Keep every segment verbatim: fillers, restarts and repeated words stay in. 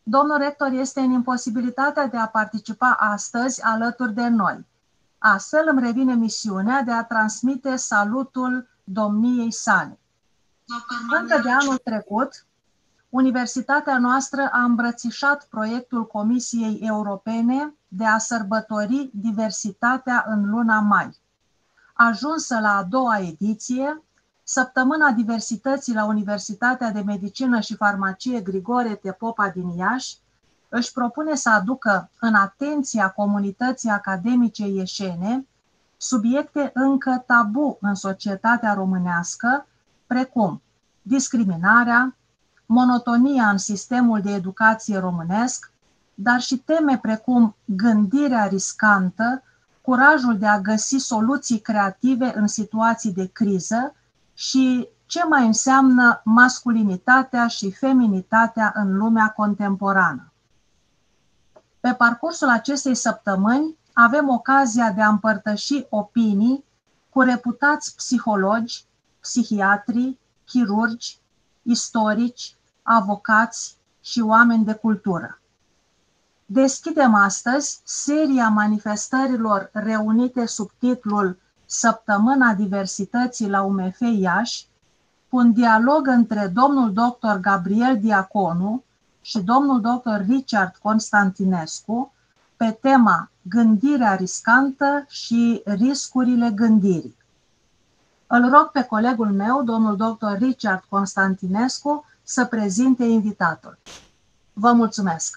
Domnul rector este în imposibilitatea de a participa astăzi alături de noi. Astfel îmi revine misiunea de a transmite salutul domniei sale. Încă de anul trecut, Universitatea noastră a îmbrățișat proiectul Comisiei Europene de a sărbători diversitatea în luna mai. Ajunsă la a doua ediție, Săptămâna Diversității la Universitatea de Medicină și Farmacie Grigore Tepopa din Iași își propune să aducă în atenția comunității academice ieșene subiecte încă tabu în societatea românească, precum discriminarea, monotonia în sistemul de educație românesc, dar și teme precum gândirea riscantă, curajul de a găsi soluții creative în situații de criză și ce mai înseamnă masculinitatea și feminitatea în lumea contemporană. Pe parcursul acestei săptămâni avem ocazia de a împărtăși opinii cu reputați psihologi, psihiatri, chirurgi, istorici, avocați și oameni de cultură. Deschidem astăzi seria manifestărilor reunite sub titlul Săptămâna Diversității la U M F Iași, cu un dialog între domnul doctor Gabriel Diaconu și domnul doctor Richard Constantinescu pe tema gândirea riscantă și riscurile gândirii. Îl rog pe colegul meu, domnul doctor Richard Constantinescu, să prezinte invitatul. Vă mulțumesc!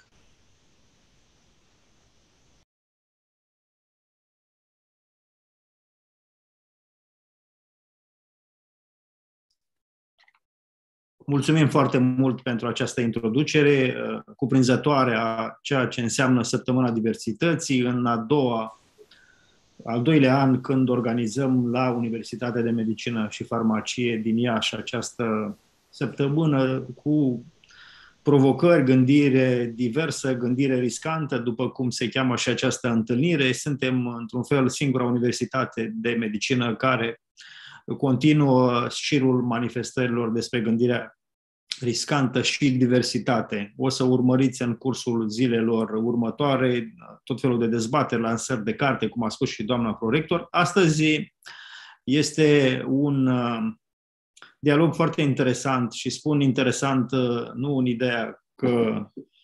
Mulțumim foarte mult pentru această introducere cuprinzătoare a ceea ce înseamnă Săptămâna Diversității în a doua, al doilea an când organizăm la Universitatea de Medicină și Farmacie din Iași această săptămână cu provocări, gândire diversă, gândire riscantă, după cum se cheamă și această întâlnire. Suntem, într-un fel, singura universitate de medicină care continuă șirul manifestărilor despre gândirea riscantă și diversitate. O să urmăriți în cursul zilelor următoare tot felul de dezbateri, lansări de carte, cum a spus și doamna prorector. Astăzi este un dialog foarte interesant și spun interesant nu în ideea că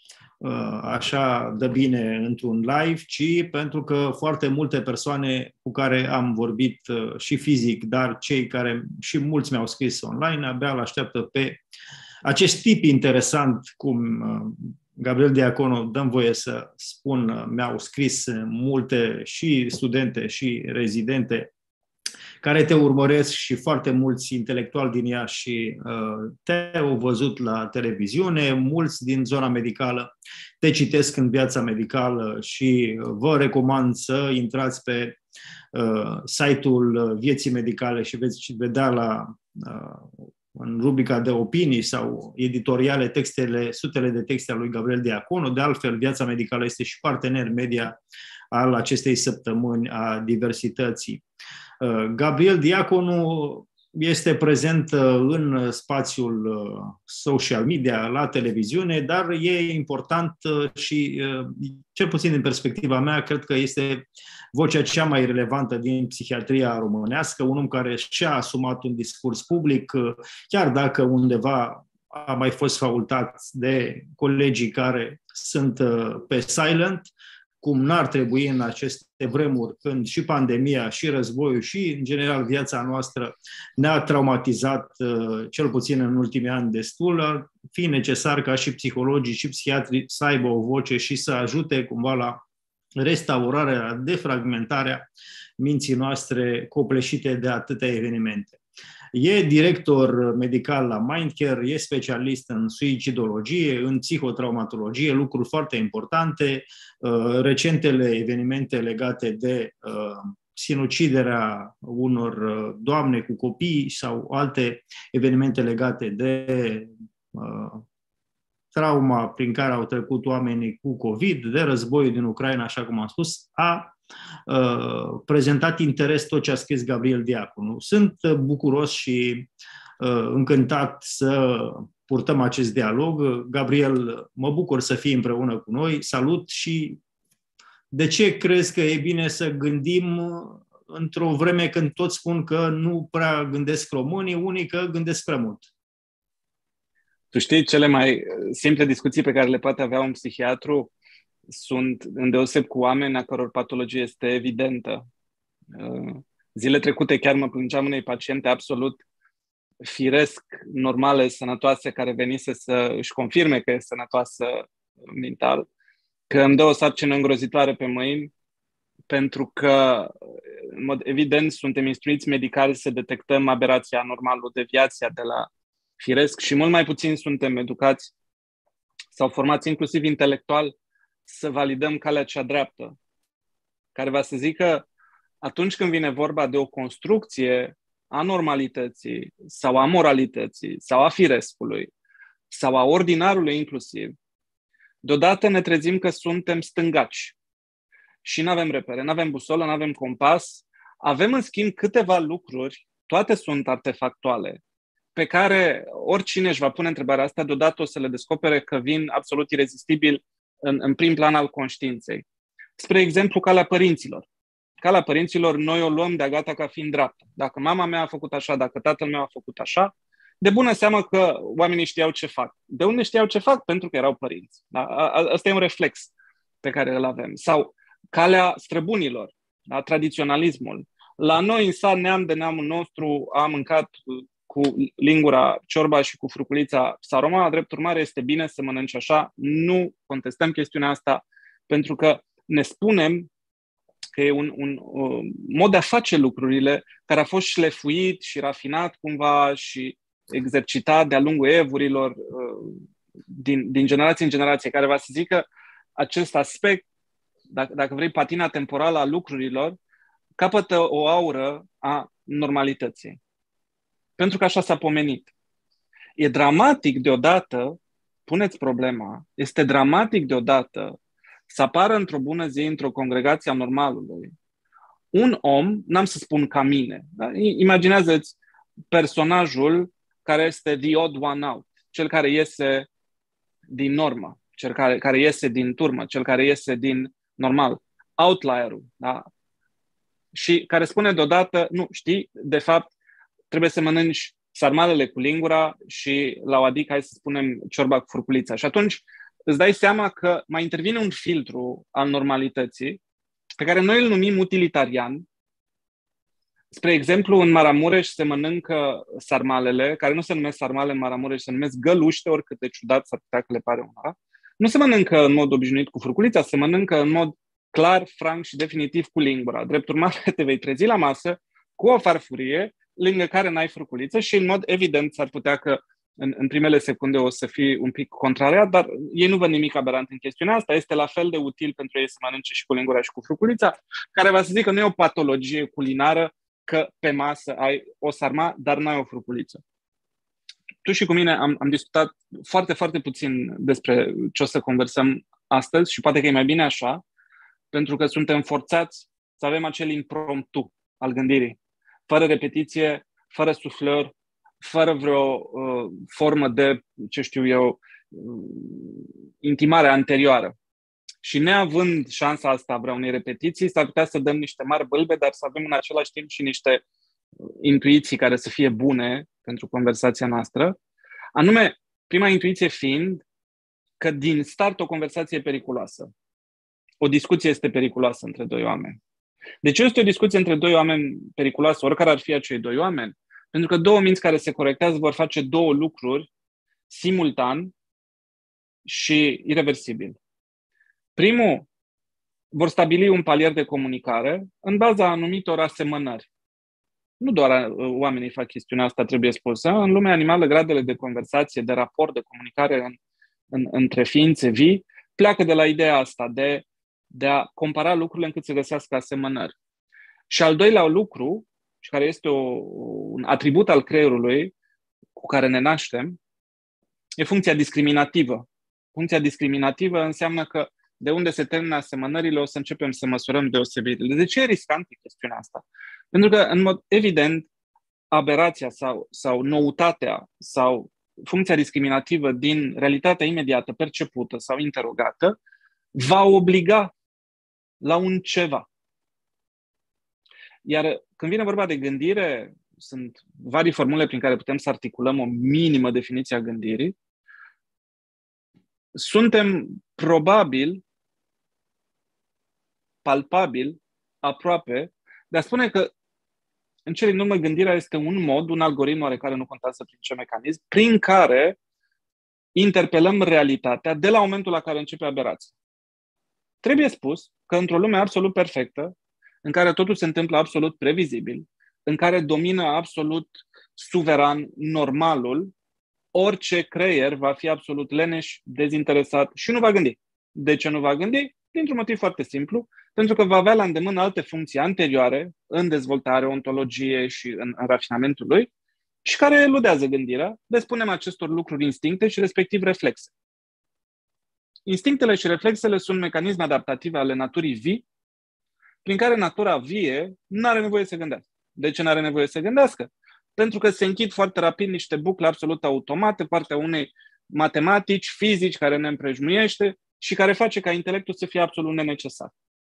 așa dă bine într-un live, ci pentru că foarte multe persoane cu care am vorbit și fizic, dar cei care și mulți mi-au scris online, abia îl așteaptă pe acest tip interesant, cum Gabriel Diaconu, dăm voie să spun, mi-au scris multe și studente și rezidente care te urmăresc și foarte mulți intelectuali din Iași și uh, te-au văzut la televiziune, mulți din zona medicală te citesc în Viața Medicală și vă recomand să intrați pe uh, site-ul Vieții Medicale și veți vedea la, uh, în rubrica de opinii sau editoriale textele, sutele de texte ale lui Gabriel Diaconu. De altfel, Viața Medicală este și partener media al acestei săptămâni a diversității. Gabriel Diaconu este prezent în spațiul social media, la televiziune, dar e important și, cel puțin din perspectiva mea, cred că este vocea cea mai relevantă din psihiatria românească, un om care și-a asumat un discurs public, chiar dacă undeva a mai fost faultat de colegii care sunt pe silent, cum n-ar trebui în aceste vremuri, când și pandemia, și războiul, și, în general, viața noastră ne-a traumatizat, cel puțin în ultimii ani, destul, ar fi necesar ca și psihologii și psihiatrii să aibă o voce și să ajute cumva la restaurarea, defragmentarea minții noastre copleșite de atâtea evenimente. E director medical la Mindcare, e specialist în suicidologie, în psihotraumatologie, lucruri foarte importante. Recentele evenimente legate de sinuciderea unor doamne cu copii sau alte evenimente legate de trauma prin care au trecut oamenii cu COVID, de războiul din Ucraina, așa cum am spus, a Uh, prezentat interes tot ce a scris Gabriel Diaconu. Sunt bucuros și uh, încântat să purtăm acest dialog. Gabriel, mă bucur să fii împreună cu noi. Salut și de ce crezi că e bine să gândim într-o vreme când toți spun că nu prea gândesc românii, unii că gândesc prea mult? Tu știi, cele mai simple discuții pe care le poate avea un psihiatru sunt îndeoseb cu oameni a căror patologie este evidentă. Zile trecute chiar mă plângeam unei paciente absolut firesc, normale, sănătoase, care venise să își confirme că e sănătoasă mental, că îmi dă o sarcină îngrozitoare pe mâini, pentru că, în mod evident, suntem instruiți medical să detectăm aberația anormală, deviația de la firesc și mult mai puțin suntem educați sau formați inclusiv intelectual să validăm calea cea dreaptă, care va să zică atunci când vine vorba de o construcție a normalității sau a moralității sau a firescului sau a ordinarului inclusiv, deodată ne trezim că suntem stângaci și nu avem repere, nu avem busolă, nu avem compas, avem în schimb câteva lucruri, toate sunt artefactuale, pe care oricine își va pune întrebarea asta, deodată o să le descopere că vin absolut irezistibil în, în prim plan al conștiinței. Spre exemplu, calea părinților. Calea părinților noi o luăm de-a gata ca fiind dreaptă. Dacă mama mea a făcut așa, dacă tatăl meu a făcut așa, de bună seamă că oamenii știau ce fac. De unde știau ce fac? Pentru că erau părinți. Da? Asta e un reflex pe care îl avem. Sau calea străbunilor, da? Tradiționalismul. La noi în sat, neam de neamul nostru, a mâncat cu lingura ciorba și cu fruculița saroma, drept urmare este bine să mănânci așa. Nu contestăm chestiunea asta, pentru că ne spunem că e un, un, un mod de a face lucrurile care a fost șlefuit și rafinat cumva și exercitat de-a lungul evurilor din, din generație în generație, care va să zică acest aspect, dacă, dacă vrei, patina temporală a lucrurilor, capătă o aură a normalității. Pentru că așa s-a pomenit. E dramatic deodată, puneți problema, este dramatic deodată să apară într-o bună zi, într-o congregație a normalului, un om, n-am să spun ca mine, da? Imaginează-ți personajul care este the odd one out, cel care iese din normă, cel care, care iese din turmă, cel care iese din normal, outlierul, da? Și care spune deodată, nu, știi, de fapt, trebuie să mănânci sarmalele cu lingura și la o adică, hai să spunem, ciorba cu furculița. Și atunci îți dai seama că mai intervine un filtru al normalității pe care noi îl numim utilitarian. Spre exemplu, în Maramureș se mănâncă sarmalele, care nu se numesc sarmale în Maramureș, se numesc găluște, oricât de ciudat s-ar putea că le pare una. Nu se mănâncă în mod obișnuit cu furculița, se mănâncă în mod clar, franc și definitiv cu lingura. Drept urmare, te vei trezi la masă cu o farfurie lângă care n-ai furculiță și în mod evident s-ar putea că în, în primele secunde o să fii un pic contrariat, dar ei nu văd nimic aberant în chestiunea asta. Este la fel de util pentru ei să mănânce și cu lingura și cu furculița, care va să zică că nu e o patologie culinară că pe masă ai o sarma, dar n-ai o furculiță. Tu și cu mine am, am discutat foarte, foarte puțin despre ce o să conversăm astăzi și poate că e mai bine așa, pentru că suntem forțați să avem acel impromptu al gândirii, fără repetiție, fără suflări, fără vreo uh, formă de, ce știu eu, uh, intimare anterioară. Și neavând șansa asta a unei repetiții, s-ar putea să dăm niște mari bâlbe, dar să avem în același timp și niște intuiții care să fie bune pentru conversația noastră. Anume, prima intuiție fiind că din start o conversație e periculoasă. O discuție este periculoasă între doi oameni. De ce este o discuție între doi oameni periculoasă, oricare ar fi acei doi oameni? Pentru că două minți care se corectează vor face două lucruri simultan și irreversibil. Primul, vor stabili un palier de comunicare în baza anumitor asemănări. Nu doar oamenii fac chestiunea asta, trebuie spusă. În lumea animală, gradele de conversație, de raport, de comunicare în, în, între ființe vii, pleacă de la ideea asta, de, de a compara lucrurile încât să găsească asemănări. Și al doilea lucru, și care este o, un atribut al creierului cu care ne naștem, e funcția discriminativă. Funcția discriminativă înseamnă că de unde se termină asemănările, o să începem să măsurăm deosebirile. De ce e riscantă chestiunea asta? Pentru că, în mod evident, aberația sau, sau noutatea sau funcția discriminativă din realitatea imediată, percepută sau interogată, va obliga la un ceva. Iar când vine vorba de gândire, sunt vari formule prin care putem să articulăm o minimă definiție a gândirii. Suntem probabil, palpabil, aproape, de a spune că în cele din urmă gândirea este un mod, un algoritm oarecare, nu contează prin ce mecanism, prin care interpelăm realitatea de la momentul la care începe aberația. Trebuie spus că într-o lume absolut perfectă, în care totul se întâmplă absolut previzibil, în care domină absolut suveran normalul, orice creier va fi absolut leneș, dezinteresat și nu va gândi. De ce nu va gândi? Dintr-un motiv foarte simplu, pentru că va avea la îndemână alte funcții anterioare în dezvoltare, ontologie și în, în rafinamentul lui și care eludează gândirea. Le spunem acestor lucruri instincte și respectiv reflexe. Instinctele și reflexele sunt mecanisme adaptative ale naturii vii, prin care natura vie nu are nevoie să gândească. De ce nu are nevoie să gândească? Pentru că se închid foarte rapid niște bucle absolut automate, partea unei matematici, fizici care ne împrejmuiește și care face ca intelectul să fie absolut nenecesar.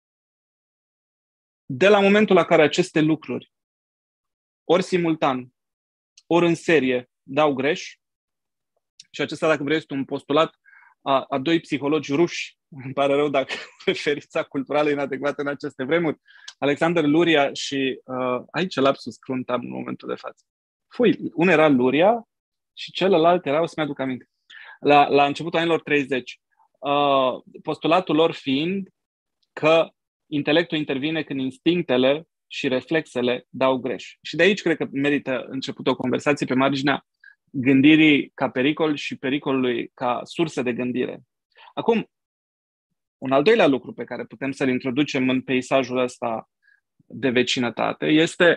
De la momentul la care aceste lucruri, ori simultan, ori în serie, dau greș, și acesta, dacă vrei, este un postulat a, a doi psihologi ruși, îmi pare rău dacă referința culturală inadecvată în aceste vremuri, Alexander Luria și, uh, aici lapsus cruntam în momentul de față. Fui, unul era Luria și celălalt era, o să-mi aduc aminte, la, la începutul anilor treizeci. Uh, postulatul lor fiind că intelectul intervine când instinctele și reflexele dau greș. Și de aici cred că merită început o conversație pe marginea gândirii ca pericol și pericolului ca sursă de gândire. Acum, un al doilea lucru pe care putem să-l introducem în peisajul ăsta de vecinătate este,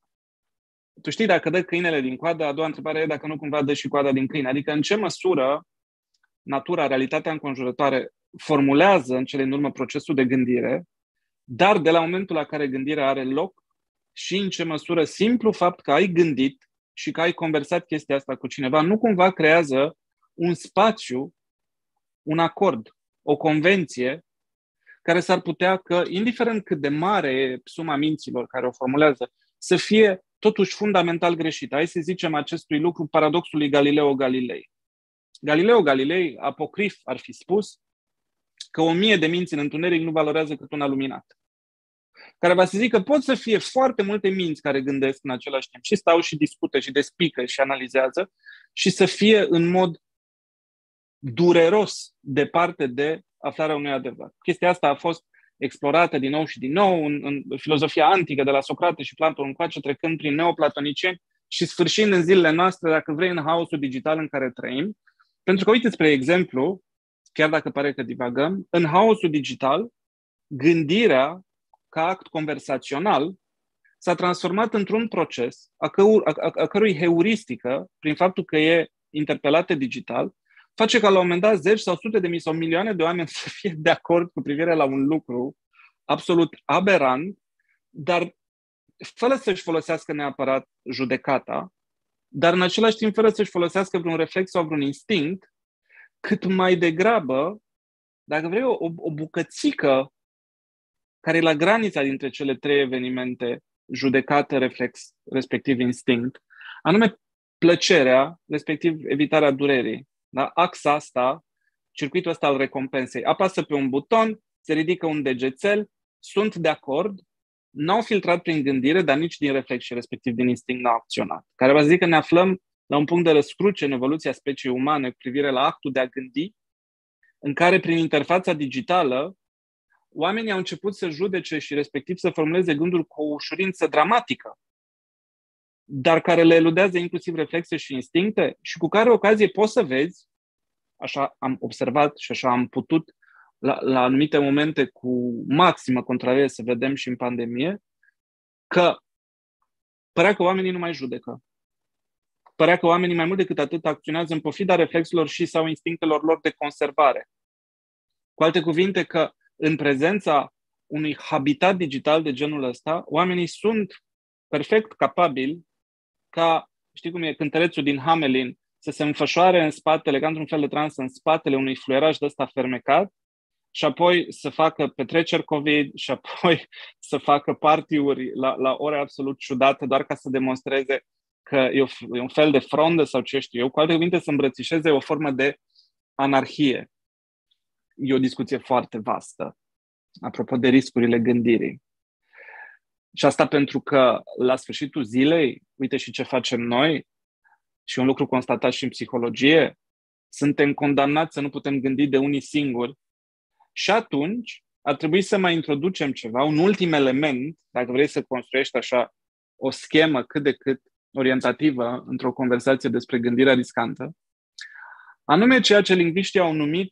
tu știi, dacă dă câinele din coadă, a doua întrebare e dacă nu cumva dă și coada din câine. Adică în ce măsură natura, realitatea înconjurătoare formulează în cele din urmă procesul de gândire, dar de la momentul la care gândirea are loc și în ce măsură simplu fapt că ai gândit și că ai conversat chestia asta cu cineva nu cumva creează un spațiu, un acord, o convenție care s-ar putea că, indiferent cât de mare e suma minților care o formulează, să fie totuși fundamental greșită. Hai să zicem acestui lucru paradoxul lui Galileo Galilei. Galileo Galilei, apocrif ar fi spus, că o mie de minți în întuneric nu valorează cât una luminată. Care va să zic că pot să fie foarte multe minți care gândesc în același timp și stau și discută și despică și analizează și să fie în mod dureros departe de aflarea unui adevăr. Chestia asta a fost explorată din nou și din nou în, în filozofia antică de la Socrate și Platon încoace, trecând prin neoplatonicieni și sfârșind în zilele noastre, dacă vrei, în haosul digital în care trăim. Pentru că, uite, spre exemplu, chiar dacă pare că divagăm, în haosul digital, gândirea ca act conversațional s-a transformat într-un proces a, cău, a, a, a cărui heuristică, prin faptul că e interpelată digital, face ca la un moment dat zeci sau sute de mii sau milioane de oameni să fie de acord cu privire la un lucru absolut aberant, dar fără să-și folosească neapărat judecata, dar în același timp fără să-și folosească vreun reflex sau vreun instinct, cât mai degrabă, dacă vrei, o, o bucățică care e la granița dintre cele trei evenimente, judecată, reflex, respectiv instinct, anume plăcerea, respectiv evitarea durerii. Da? Axa asta, circuitul ăsta al recompensei. Apasă pe un buton, se ridică un degețel, sunt de acord, n-au filtrat prin gândire, dar nici din reflex și respectiv din instinct n-au acționat. Care va zic că ne aflăm la un punct de răscruce în evoluția speciei umane cu privire la actul de a gândi, în care prin interfața digitală oamenii au început să judece și respectiv să formuleze gânduri cu o ușurință dramatică, dar care le eludează inclusiv reflexe și instincte și cu care ocazie poți să vezi, așa am observat și așa am putut la, la anumite momente cu maximă contrarie să vedem și în pandemie, că părea că oamenii nu mai judecă. Părea că oamenii mai mult decât atât acționează în pofida reflexelor și sau instinctelor lor de conservare. Cu alte cuvinte, că în prezența unui habitat digital de genul ăsta, oamenii sunt perfect capabili ca, știi cum e cântărețul din Hamelin, să se înfășoare în spatele, ca într-un fel de trans, în spatele unui fluieraj de ăsta fermecat și apoi să facă petreceri COVID și apoi să facă party-uri la, la ore absolut ciudate doar ca să demonstreze că e, o, e un fel de frondă sau ce știu eu. Cu alte cuvinte, să îmbrățișeze o formă de anarhie. E o discuție foarte vastă, apropo de riscurile gândirii. Și asta pentru că, la sfârșitul zilei, uite și ce facem noi, și un lucru constatat și în psihologie, suntem condamnați să nu putem gândi de unii singuri și atunci ar trebui să mai introducem ceva, un ultim element, dacă vrei să construiești așa o schemă cât de cât orientativă într-o conversație despre gândirea riscantă, anume ceea ce lingviștii au numit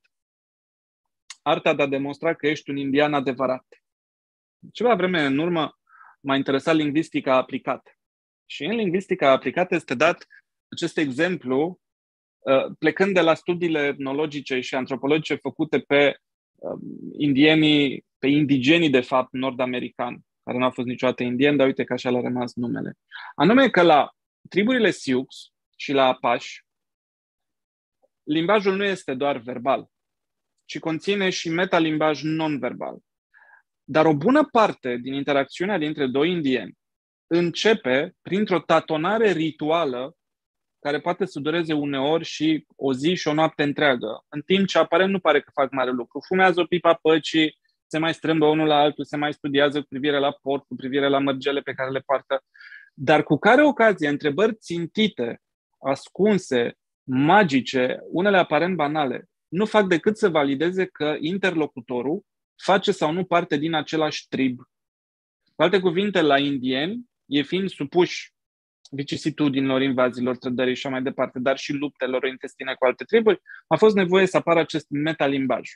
arta de a demonstra că ești un indian adevărat. Ceva vreme în urmă m-a interesat lingvistica aplicată. Și în lingvistica aplicată este dat acest exemplu plecând de la studiile etnologice și antropologice făcute pe indienii, pe indigenii de fapt nord-americani, care nu au fost niciodată indieni, dar uite că așa le-a rămas numele. Anume că la triburile Sioux și la Apache, limbajul nu este doar verbal, ci conține și metalimbaj non-verbal. Dar o bună parte din interacțiunea dintre doi indieni începe printr-o tatonare rituală care poate să dureze uneori și o zi și o noapte întreagă, în timp ce aparent nu pare că fac mare lucru. Fumează o pipa păcii, se mai strâmbă unul la altul, se mai studiază cu privire la port, cu privire la mărgele pe care le poartă, dar cu care ocazie întrebări țintite, ascunse, magice, unele aparent banale, nu fac decât să valideze că interlocutorul face sau nu parte din același trib. Cu alte cuvinte, la indieni, e fiind supuși vicisitudinilor, invaziilor, trădării și așa mai departe, dar și luptelor intestine cu alte triburi, a fost nevoie să apară acest metalimbaj.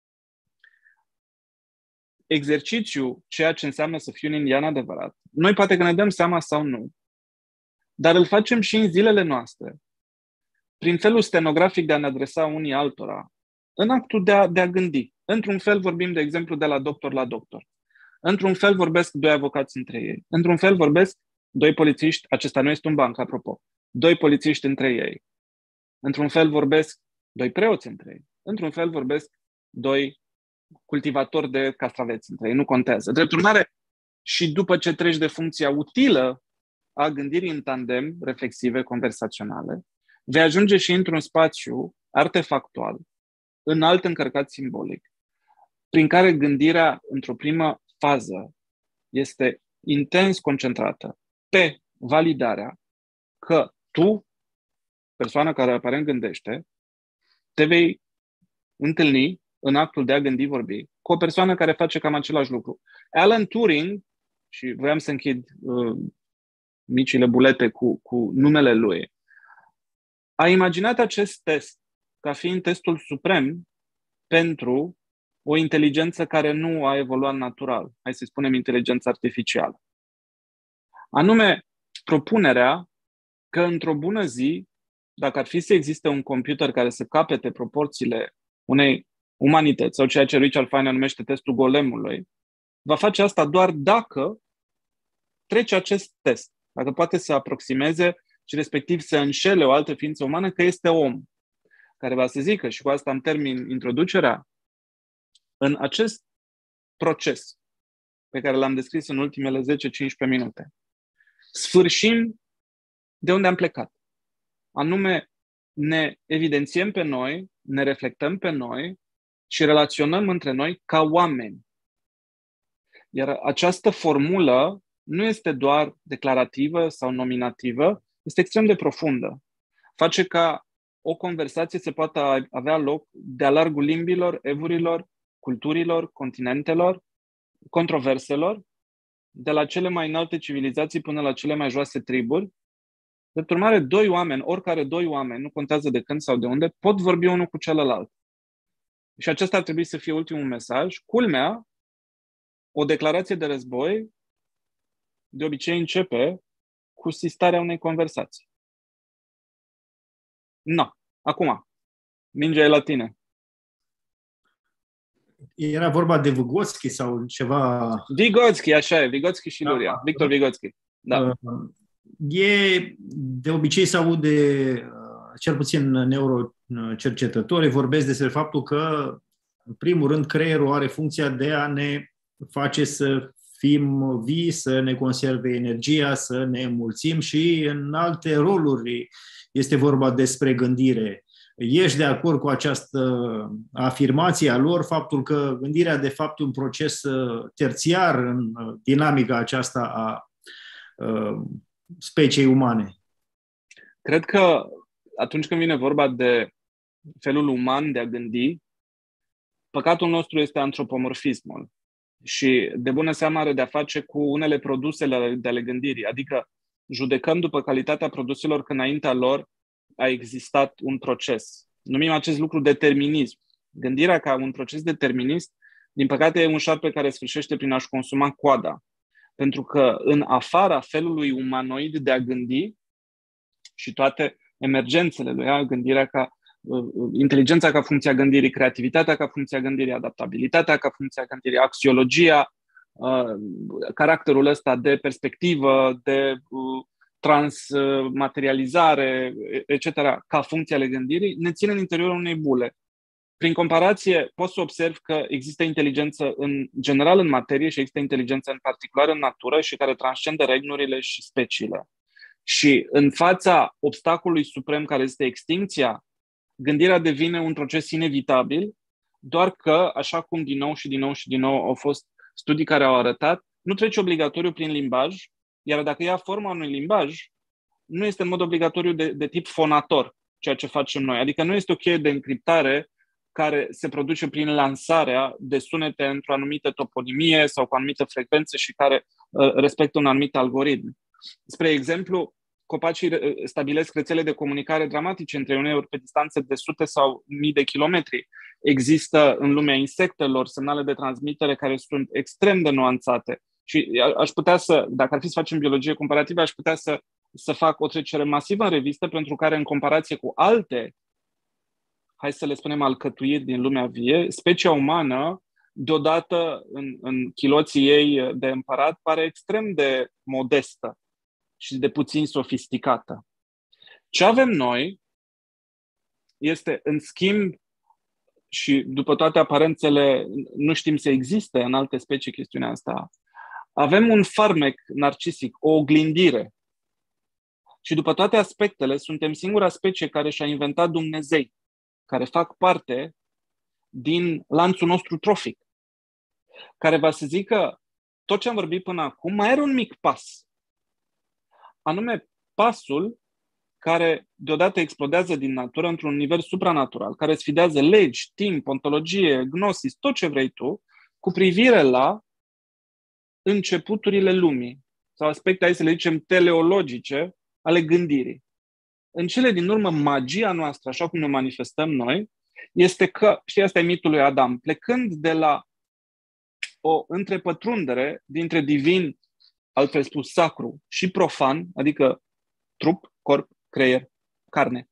Exercițiul, ceea ce înseamnă să fii un indian adevărat, noi poate că ne dăm seama sau nu, dar îl facem și în zilele noastre, prin felul stenografic de a ne adresa unii altora, în actul de a, de a gândi. Într-un fel vorbim, de exemplu, de la doctor la doctor. Într-un fel vorbesc doi avocați între ei. Într-un fel vorbesc doi polițiști, acesta nu este un banc, apropo, doi polițiști între ei. Într-un fel vorbesc doi preoți între ei. Într-un fel vorbesc doi cultivatori de castraveți între ei. Nu contează. Drept urmare, și după ce treci de funcția utilă a gândirii în tandem, reflexive, conversaționale, vei ajunge și într-un spațiu artefactual, înalt încărcat simbolic, prin care gândirea, într-o primă fază, este intens concentrată pe validarea că tu, persoana care aparent gândește, te vei întâlni în actul de a gândi, vorbi, cu o persoană care face cam același lucru. Alan Turing, și voiam să închid uh, micile bulete cu, cu numele lui, a imaginat acest test ca fiind testul suprem pentru o inteligență care nu a evoluat natural. Hai să spunem inteligență artificială. Anume, propunerea că într-o bună zi, dacă ar fi să existe un computer care să capete proporțiile unei umanități, sau ceea ce Richard Feynman numește testul golemului, va face asta doar dacă trece acest test, dacă poate să aproximeze și respectiv să înșele o altă ființă umană că este om, care va să zică, și cu asta îmi termin introducerea, în acest proces pe care l-am descris în ultimele zece cincisprezece minute, sfârșim de unde am plecat. Anume, ne evidențiem pe noi, ne reflectăm pe noi și relaționăm între noi ca oameni. Iar această formulă nu este doar declarativă sau nominativă, este extrem de profundă. Face ca o conversație să poată avea loc de-a largul limbilor, evurilor, culturilor, continentelor, controverselor, de la cele mai înalte civilizații până la cele mai joase triburi. De urmare, doi oameni, oricare doi oameni, nu contează de când sau de unde, pot vorbi unul cu celălalt. Și acesta ar trebui să fie ultimul mesaj. Culmea, o declarație de război de obicei începe cu sistarea unei conversații. No, acum, mingea e la tine. Era vorba de Vygotsky sau ceva... Vygotsky, așa e, Vygotsky și Luria. Da, Victor Vygotsky. Da. E, de obicei se aude cel puțin neurocercetătorii, vorbesc despre faptul că, în primul rând, creierul are funcția de a ne face să fim vii, să ne conserve energia, să ne înmulțim și în alte roluri este vorba despre gândire. Ești de acord cu această afirmație a lor, faptul că gândirea de fapt e un proces terțiar în dinamica aceasta a speciei umane? Cred că atunci când vine vorba de felul uman de a gândi, păcatul nostru este antropomorfismul. Și de bună seamă are de-a face cu unele produse de ale gândirii. Adică judecăm după calitatea produselor când înaintea lor a existat un proces. Numim acest lucru determinism. Gândirea ca un proces determinist, din păcate, e un șarpe care sfârșește prin a-și consuma coada. Pentru că în afara felului umanoid de a gândi și toate emergențele lui, gândirea ca inteligența ca funcția gândirii, creativitatea ca funcția gândirii, adaptabilitatea ca funcția gândirii, axiologia, caracterul ăsta de perspectivă, de transmaterializare, et cetera, ca funcție ale gândirii, ne ține în interiorul unei bule. Prin comparație, poți să observi că există inteligență în general în materie și există inteligență în particular în natură și care transcende regnurile și speciile. Și în fața obstacolului suprem care este extincția, gândirea devine un proces inevitabil, doar că, așa cum din nou și din nou și din nou au fost studii care au arătat, nu trece obligatoriu prin limbaj, iar dacă ia forma unui limbaj, nu este în mod obligatoriu de, de tip fonator, ceea ce facem noi. Adică nu este o cheie de încriptare care se produce prin lansarea de sunete într-o anumită toponimie sau cu anumite frecvențe și care uh, respectă un anumit algoritm. Spre exemplu, copacii stabilesc rețele de comunicare dramatice între uneori pe distanțe de sute sau mii de kilometri. Există în lumea insectelor semnale de transmitere care sunt extrem de nuanțate. Și aș putea să, dacă ar fi să facem biologie comparativă, aș putea să, să fac o trecere masivă în revistă pentru care, în comparație cu alte, hai să le spunem, alcătuiri din lumea vie, specia umană, deodată în, în chiloții ei de împărat, pare extrem de modestă și de puțin sofisticată. Ce avem noi este, în schimb, și după toate aparențele, nu știm să existe în alte specii chestiunea asta, avem un farmec narcisic, o oglindire. Și după toate aspectele, suntem singura specie care și-a inventat Dumnezei, care fac parte din lanțul nostru trofic, care va să zică tot ce am vorbit până acum mai are un mic pas. Anume pasul care deodată explodează din natură într-un univers supranatural, care sfidează legi, timp, ontologie, gnosis, tot ce vrei tu, cu privire la începuturile lumii sau aspecte, hai să le zicem, teleologice ale gândirii. În cele din urmă, magia noastră, așa cum ne manifestăm noi, este că, știi, asta e mitul lui Adam, plecând de la o întrepătrundere dintre divin, altfel spus sacru, și profan, adică trup, corp, creier, carne,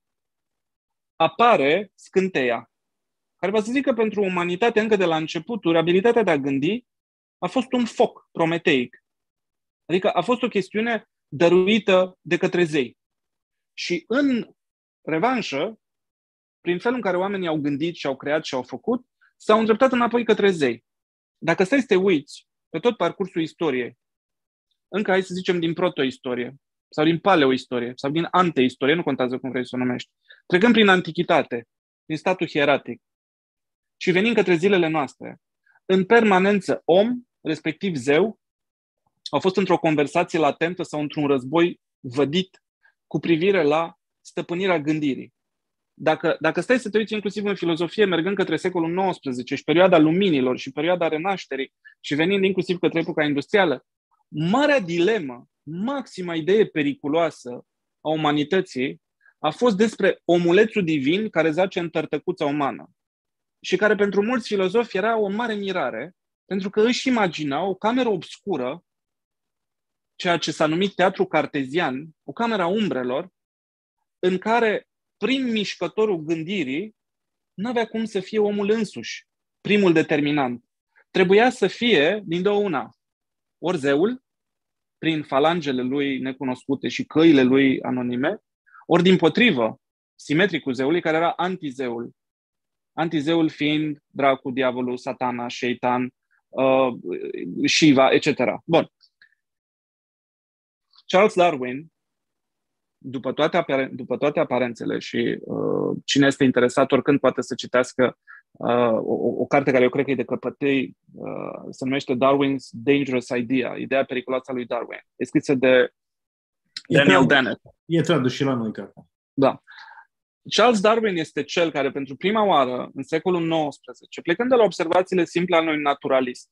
apare scânteia, care va să zică pentru umanitate încă de la începuturi, abilitatea de a gândi a fost un foc prometeic. Adică a fost o chestiune dăruită de către zei. Și în revanșă, prin felul în care oamenii au gândit și au creat și au făcut, s-au îndreptat înapoi către zei. Dacă stai să te uiți pe tot parcursul istoriei, încă hai să zicem din protoistorie, sau din paleoistorie, sau din anteistorie, nu contează cum vrei să o numești, trecând prin antichitate, prin statul hieratic, și venind către zilele noastre, în permanență om, respectiv zeu, au fost într-o conversație latentă sau într-un război vădit cu privire la stăpânirea gândirii. Dacă, dacă stai să te uiți inclusiv în filozofie, mergând către secolul nouăsprezece și perioada luminilor și perioada renașterii și venind inclusiv către epoca industrială, marea dilemă, maxima idee periculoasă a umanității a fost despre omulețul divin care zace în tărtăcuța umană și care pentru mulți filozofi era o mare mirare, pentru că își imaginau o cameră obscură, ceea ce s-a numit teatru cartezian, o cameră a umbrelor, în care prim mișcătorul gândirii nu avea cum să fie omul însuși, primul determinant. Trebuia să fie din două una. Ori zeul, prin falangele lui necunoscute și căile lui anonime, ori dimpotrivă, simetricul zeului, care era antizeul. Antizeul fiind dracu, diavolul, satana, șeitan, uh, Shiva, et cetera. Bun. Charles Darwin, după toate, aparen- după toate aparențele și uh, cine este interesat oricând poate să citească uh, o, o carte care eu cred că e de căpătâi, uh, se numește Darwin's Dangerous Idea, ideea periculoasă a lui Darwin. E scrisă de Daniel Dennett. E tradus și la noi cartea. Da. Charles Darwin este cel care pentru prima oară în secolul nouăsprezece, plecând de la observațiile simple ale unui naturalist,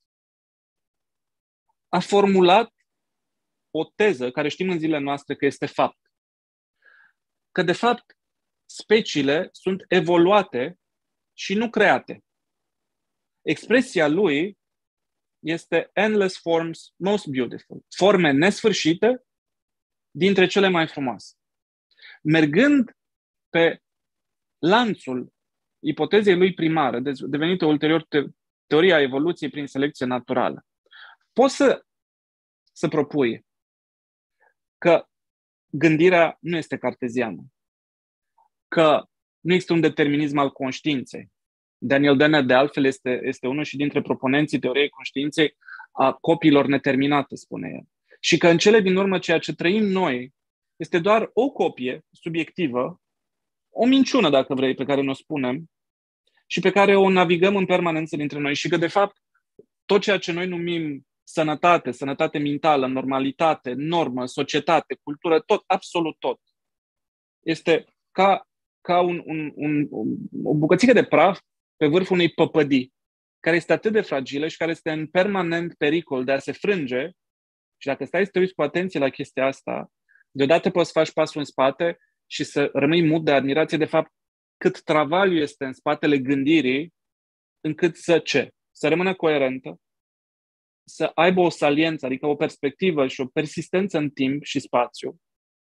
a formulat o teză care știm în zilele noastre că este fapt. Că de fapt speciile sunt evoluate și nu create. Expresia lui este endless forms most beautiful. Forme nesfârșite dintre cele mai frumoase. Mergând pe lanțul ipotezei lui primară, devenită ulterior te- teoria evoluției prin selecție naturală, poți să, să propui că gândirea nu este carteziană, că nu există un determinism al conștiinței. Daniel Dennett, de altfel, este, este unul și dintre proponenții teoriei conștiinței a copiilor neterminate, spune el. Și că în cele din urmă ceea ce trăim noi este doar o copie subiectivă, o minciună, dacă vrei, pe care ne-o spunem și pe care o navigăm în permanență dintre noi. Și că, de fapt, tot ceea ce noi numim sănătate, sănătate mentală, normalitate, normă, societate, cultură, tot, absolut tot, este ca, ca un, un, un, o bucățică de praf pe vârful unei păpădii, care este atât de fragilă și care este în permanent pericol de a se frânge. Și dacă stai să te uiți cu atenție la chestia asta, deodată poți să faci pasul în spate și să rămâi mut de admirație de fapt cât travaliu este în spatele gândirii, încât să ce? Să rămână coerentă, să aibă o saliență, adică o perspectivă și o persistență în timp și spațiu,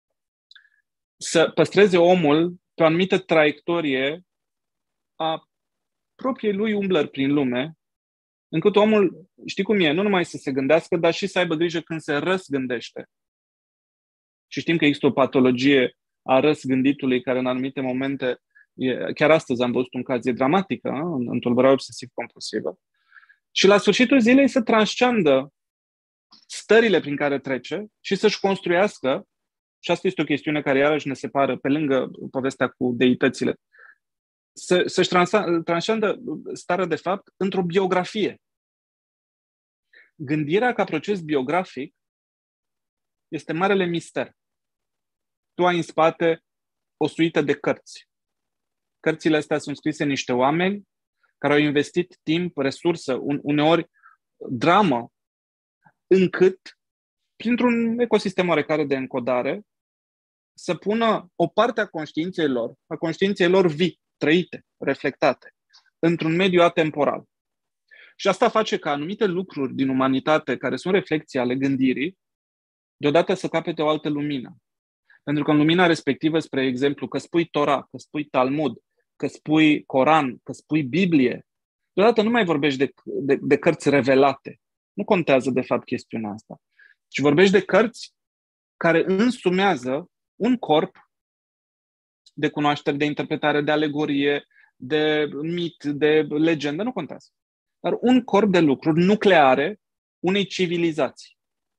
să păstreze omul pe o anumită traiectorie a propriei lui umblări prin lume, încât omul, știi cum e, nu numai să se gândească, dar și să aibă grijă când se răsgândește. Și știm că există o patologie a răsgânditului care în anumite momente, e, chiar astăzi am văzut un caz, e dramatică, în, în tulburare obsesiv-compulsivă. Și la sfârșitul zilei să transceandă stările prin care trece și să-și construiască, și asta este o chestiune care iarăși ne separă pe lângă povestea cu deitățile, să, să-și transceandă starea de fapt într-o biografie. Gândirea ca proces biografic este marele mister. Tu ai în spate o suită de cărți. Cărțile astea sunt scrise niște oameni care au investit timp, resursă, uneori dramă, încât, printr-un ecosistem oarecare de încodare, să pună o parte a conștiinței lor, a conștiinței lor vii, trăite, reflectate, într-un mediu atemporal. Și asta face ca anumite lucruri din umanitate, care sunt reflexii ale gândirii, deodată să capete o altă lumină. Pentru că în lumina respectivă, spre exemplu, că spui Torah, că spui Talmud, că spui Coran, că spui Biblie, deodată nu mai vorbești de, de, de cărți revelate. Nu contează, de fapt, chestiunea asta. Ci vorbești de cărți care însumează un corp de cunoaștere, de interpretare, de alegorie, de mit, de legendă, nu contează. Dar un corp de lucruri nucleare unei civilizații.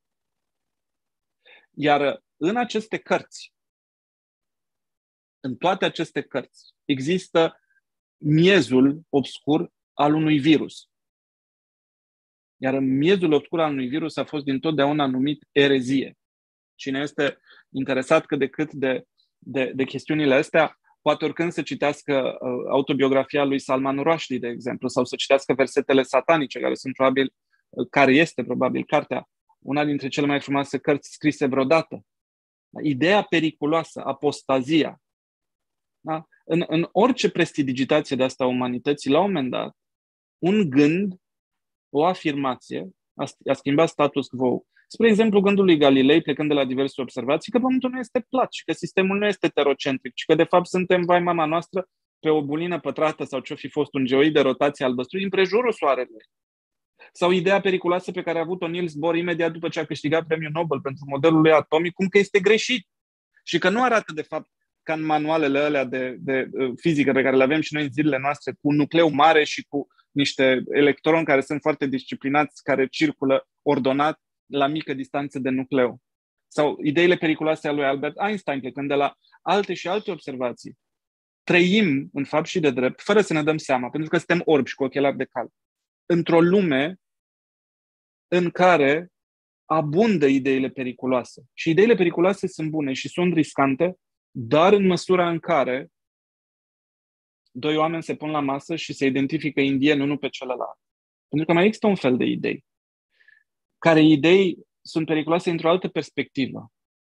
Iar în aceste cărți, în toate aceste cărți, există miezul obscur al unui virus. Iar miezul obscur al unui virus a fost dintotdeauna numit erezie. Cine este interesat cât de cât de, de, de chestiunile astea, poate oricând să citească uh, autobiografia lui Salman Rushdie, de exemplu, sau să citească versetele satanice, care sunt probabil, uh, care este probabil cartea, una dintre cele mai frumoase cărți scrise vreodată. Ideea periculoasă, apostazia. Da? În, în orice prestidigitație de asta a umanității, la un moment dat, un gând, o afirmație, a, a schimbat status quo. Spre exemplu, gândul lui Galilei, plecând de la diverse observații, că Pământul nu este plat și că sistemul nu este terocentric, ci că de fapt suntem, vai mama noastră, pe o bulină pătrată sau ce-o fi fost un geoid de rotație albăstrui împrejurul Soarelui. Sau ideea periculoasă pe care a avut-o Niels Bohr imediat după ce a câștigat premiul Nobel pentru modelul lui atomic, cum că este greșit și că nu arată de fapt ca în manualele alea de, de, de fizică pe care le avem și noi în zilele noastre, cu un nucleu mare și cu niște electroni care sunt foarte disciplinați, care circulă ordonat la mică distanță de nucleu. Sau ideile periculoase ale lui Albert Einstein, plecând de la alte și alte observații. Trăim, în fapt și de drept, fără să ne dăm seama, pentru că suntem orbi și cu ochelari de cal, într-o lume în care abundă ideile periculoase. Și ideile periculoase sunt bune și sunt riscante, dar în măsura în care doi oameni se pun la masă și se identifică indien unul pe celălalt. Pentru că mai există un fel de idei, care idei sunt periculoase într-o altă perspectivă.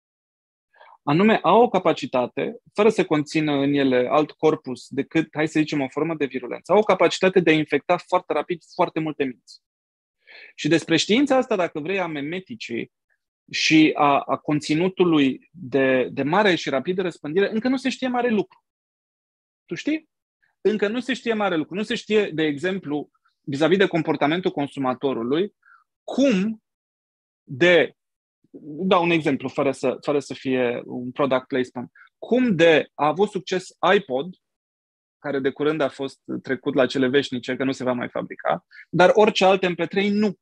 Anume, au o capacitate, fără să conțină în ele alt corpus decât, hai să zicem, o formă de virulență, au o capacitate de a infecta foarte rapid foarte multe minți. Și despre știința asta, dacă vrei, a memeticii și a, a conținutului de, de mare și rapidă răspândire, încă nu se știe mare lucru. Tu știi? Încă nu se știe mare lucru. Nu se știe, de exemplu, vis-a-vis de comportamentul consumatorului, cum de, dau un exemplu fără să, fără să fie un product placement, cum de a avut succes iPod, care de curând a fost trecut la cele veșnice, că nu se va mai fabrica, dar orice alte M P trei nu.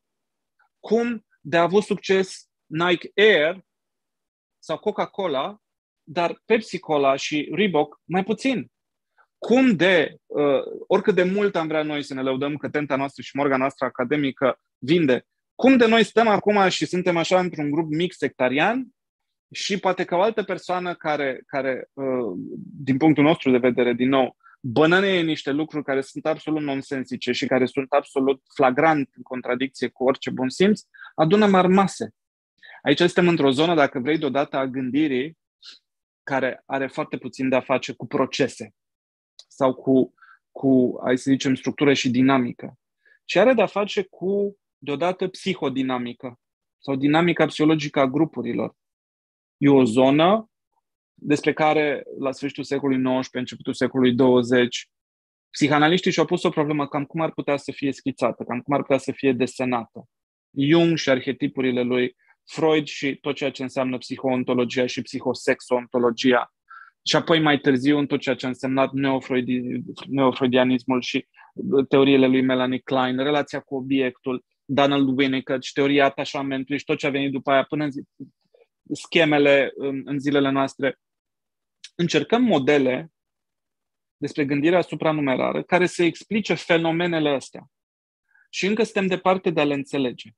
Cum de a avut succes Nike Air sau Coca-Cola, dar Pepsi-Cola și Reebok mai puțin. Cum de, uh, oricât de mult am vrea noi să ne lăudăm că tenta noastră și morga noastră academică vinde, cum de noi stăm acum și suntem așa într-un grup mic sectarian și poate că o altă persoană care, care uh, din punctul nostru de vedere, din nou, bănăneie niște lucruri care sunt absolut nonsensice și care sunt absolut flagrant în contradicție cu orice bun simț, adună marmase. Aici suntem într-o zonă, dacă vrei, deodată a gândirii care are foarte puțin de a face cu procese sau cu, cu, hai să zicem, structură și dinamică, ci are de a face cu, deodată, psihodinamică sau dinamica psihologică a grupurilor. E o zonă despre care, la sfârșitul secolului nouăsprezece, începutul secolului douăzeci, psihanaliștii și-au pus o problemă cam cum ar putea să fie schițată, cam cum ar putea să fie desenată. Jung și arhetipurile lui, Freud și tot ceea ce înseamnă psihoontologia și psihosexoontologia, și apoi mai târziu în tot ceea ce a însemnat neofreudi, neofreudianismul și teoriile lui Melanie Klein, relația cu obiectul, Donald Winnicott și teoria atașamentului și tot ce a venit după aia până în zi, schemele în, în zilele noastre. Încercăm modele despre gândirea supranumerară care să explice fenomenele astea. Și încă suntem departe de a le înțelege.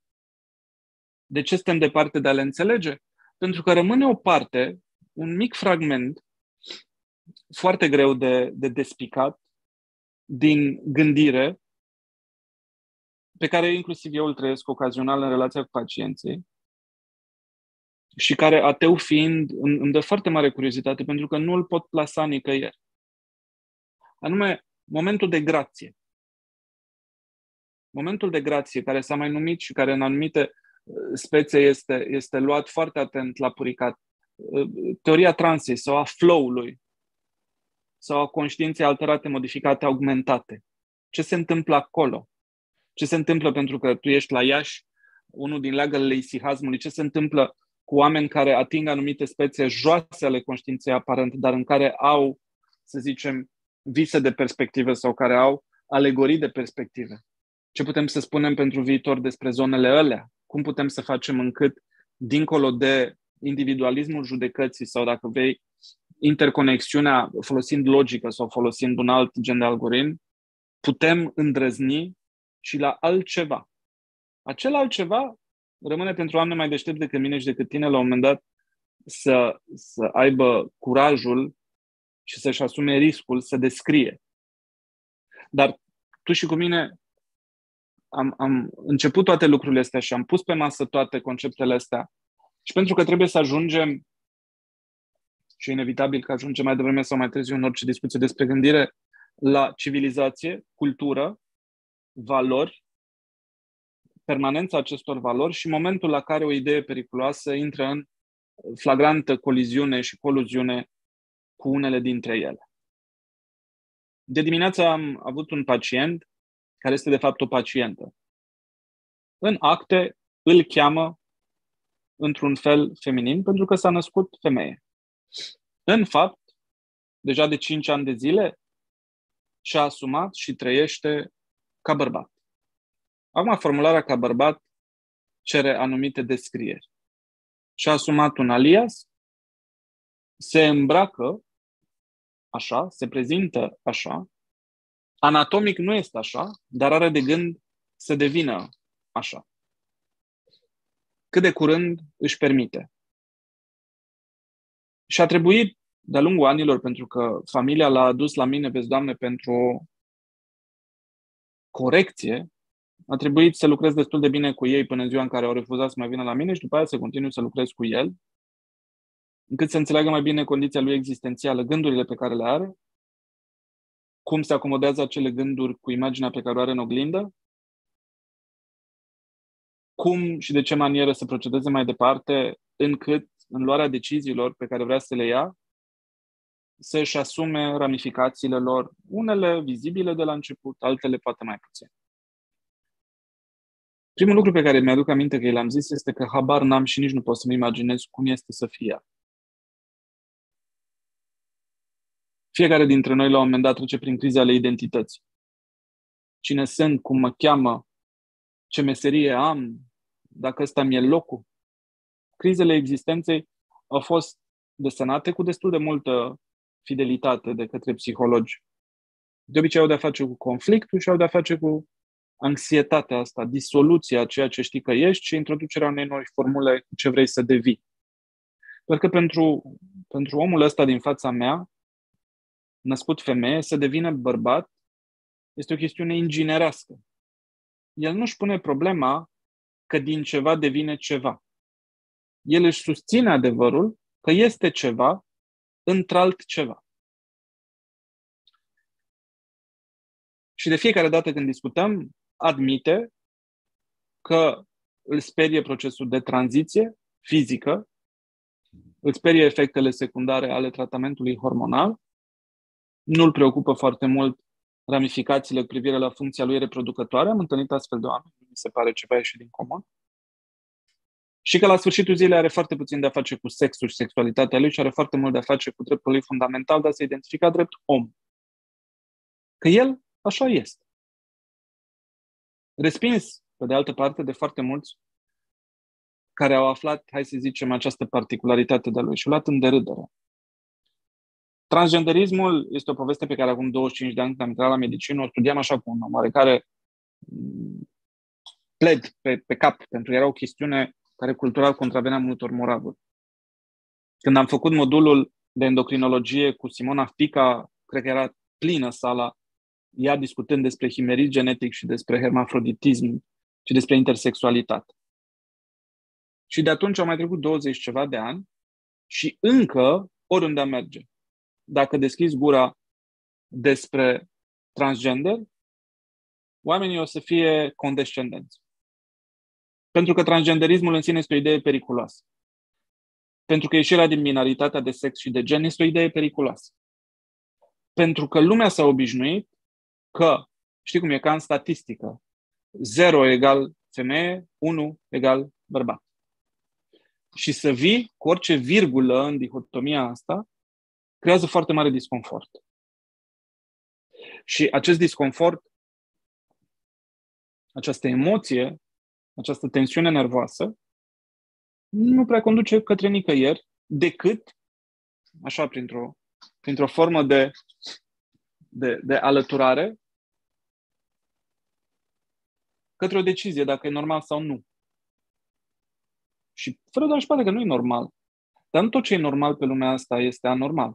De ce suntem departe de a le înțelege? Pentru că rămâne o parte, un mic fragment, foarte greu de, de despicat, din gândire, pe care inclusiv eu îl trăiesc ocazional în relația cu pacienții, și care, ateu fiind, îmi dă foarte mare curiozitate, pentru că nu îl pot plasa nicăieri. Anume, momentul de grație. Momentul de grație, care s-a mai numit și care în anumite spețe este, este luat foarte atent la puricat. Teoria transei sau a flow-ului sau a conștiinței alterate, modificate, augmentate. Ce se întâmplă acolo? Ce se întâmplă pentru că tu ești la Iași, unul din leagălele isihasmului? Ce se întâmplă cu oameni care ating anumite spețe joase ale conștiinței aparent, dar în care au, să zicem, vise de perspective sau care au alegorii de perspective? Ce putem să spunem pentru viitor despre zonele alea? Cum putem să facem încât, dincolo de individualismul judecății sau, dacă vrei, interconexiunea folosind logică sau folosind un alt gen de algoritm, putem îndrăzni și la altceva. Acel altceva rămâne pentru oameni mai deștepți decât mine și decât tine la un moment dat să, să aibă curajul și să-și asume riscul să descrie. Dar tu și cu mine am, am început toate lucrurile astea și am pus pe masă toate conceptele astea. Și pentru că trebuie să ajungem, și e inevitabil că ajungem mai devreme sau mai târziu în orice discuție despre gândire, la civilizație, cultură, valori, permanența acestor valori și momentul la care o idee periculoasă intră în flagrantă coliziune și coluziune cu unele dintre ele. De dimineață am avut un pacient care este de fapt o pacientă. În acte îl cheamă într-un fel feminin pentru că s-a născut femeie. În fapt, deja de cinci ani de zile, și-a asumat și trăiește ca bărbat. Acum, formularea ca bărbat cere anumite descrieri. Și-a asumat un alias, se îmbracă așa, se prezintă așa, anatomic nu este așa, dar are de gând să devină așa. Cât de curând își permite. Și a trebuit, de-a lungul anilor, pentru că familia l-a adus la mine, vezi, Doamne, pentru corecție, a trebuit să lucrez destul de bine cu ei până în ziua în care au refuzat să mai vină la mine și după aia să continui să lucrez cu el, încât să înțeleagă mai bine condiția lui existențială, gândurile pe care le are, cum se acomodează acele gânduri cu imaginea pe care o are în oglindă, cum și de ce manieră să procedeze mai departe, încât în luarea deciziilor pe care vrea să le ia, să-și asume ramificațiile lor, unele vizibile de la început, altele poate mai puțin. Primul lucru pe care mi-aduc aminte că l-am zis este că habar n-am și nici nu pot să-mi imaginez cum este să fie. Fiecare dintre noi la un moment dat trece prin crize ale identității. Cine sunt, cum mă cheamă, ce meserie am, dacă ăsta mi-e locul. Crizele existenței au fost desenate cu destul de multă fidelitate de către psihologi. De obicei au de-a face cu conflictul și au de-a face cu anxietatea asta, disoluția a ceea ce știi că ești și introducerea unei noi formule cu ce vrei să devii. Pentru că pentru, pentru omul ăsta din fața mea, născut femeie, să devină bărbat este o chestiune inginerească. El nu-și pune problema că din ceva devine ceva. El își susține adevărul că este ceva într-alt ceva. Și de fiecare dată când discutăm, admite că îl sperie procesul de tranziție fizică, îl sperie efectele secundare ale tratamentului hormonal, nu-l preocupă foarte mult ramificațiile cu privire la funcția lui reproducătoare. Am întâlnit astfel de oameni, mi se pare ceva ieșit din comun. Și că la sfârșitul zilei are foarte puțin de a face cu sexul și sexualitatea lui și are foarte mult de a face cu dreptul lui fundamental de a se identifica drept om. Că el așa este. Respins, pe de altă parte, de foarte mulți care au aflat, hai să zicem, această particularitate de-a lui și au luat în derâdere. Transgenderismul este o poveste pe care acum douăzeci și cinci de ani, când am intrat la medicină, o studiam așa cu un oarecare pled pe, pe cap, pentru că era o chestiune care cultural contravenea multor moravuri. Când am făcut modulul de endocrinologie cu Simona Fica, cred că era plină sala, ea discutând despre himerid genetic și despre hermafroditism și despre intersexualitate. Și de atunci au mai trecut douăzeci ceva de ani și încă oriunde am merge. Dacă deschizi gura despre transgender, oamenii o să fie condescendenți. Pentru că transgenderismul în sine este o idee periculoasă. Pentru că ieșirea din binaritatea de sex și de gen este o idee periculoasă. Pentru că lumea s-a obișnuit că, știi cum e, ca în statistică, zero egal femeie, unu egal bărbat. Și să vii cu orice virgulă în dihotomia asta, creează foarte mare disconfort. Și acest disconfort, această emoție, această tensiune nervoasă, nu prea conduce către nicăieri, decât, așa, printr-o, printr-o formă de, de, de alăturare, către o decizie, dacă e normal sau nu. Și fără doar își pare că nu e normal. Dar nu tot ce e normal pe lumea asta este anormal.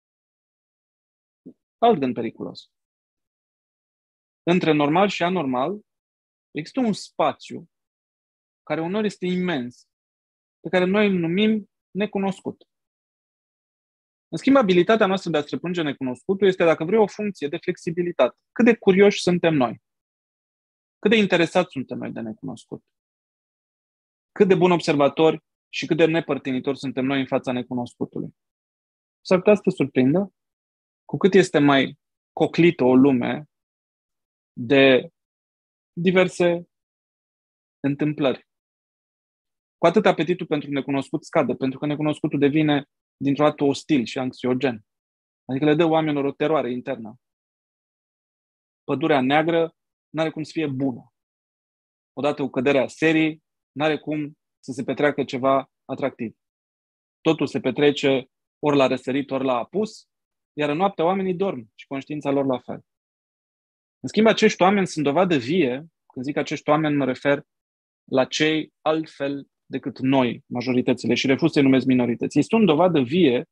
Alt gând periculos. Între normal și anormal există un spațiu care uneori este imens, pe care noi îl numim necunoscut. În schimb, abilitatea noastră de a străpunge necunoscutul este, dacă vrei, o funcție de flexibilitate. Cât de curioși suntem noi. Cât de interesați suntem noi de necunoscut. Cât de buni observatori și cât de nepărtinitori suntem noi în fața necunoscutului. S-ar putea să te surprindă cu cât este mai coclită o lume de diverse întâmplări. Cu atât apetitul pentru necunoscut scade, pentru că necunoscutul devine dintr-o dată ostil și anxiogen. Adică le dă oamenilor o teroare internă. Pădurea neagră n-are cum să fie bună. Odată cu căderea serii, n-are cum să se petreacă ceva atractiv. Totul se petrece ori la răsărit, ori la apus, iar în noapte oamenii dorm și conștiința lor la fel. În schimb, acești oameni sunt dovadă vie. Când zic acești oameni, mă refer la cei altfel decât noi, majoritățile, și refuz să-i numesc minorități. Ei sunt dovadă vie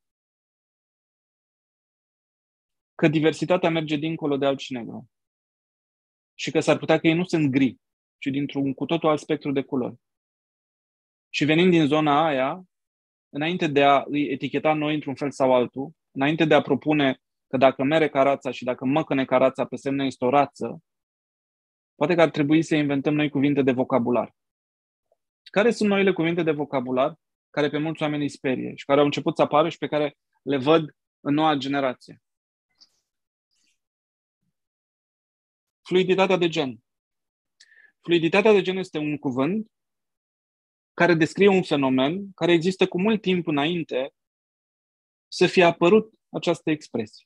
că diversitatea merge dincolo de alb și negru. Și că s-ar putea că ei nu sunt gri, ci dintr-un cu totul alt spectru de culori. Și venind din zona aia, înainte de a îi eticheta noi într-un fel sau altul, înainte de a propune că dacă mere ca rața și dacă măcăne ca rața, pe semne este o rață, poate că ar trebui să inventăm noi cuvinte de vocabular. Care sunt noile cuvinte de vocabular care pe mulți oameni îi sperie și care au început să apară și pe care le văd în noua generație? Fluiditatea de gen. Fluiditatea de gen este un cuvânt care descrie un fenomen care există cu mult timp înainte să fie apărut această expresie.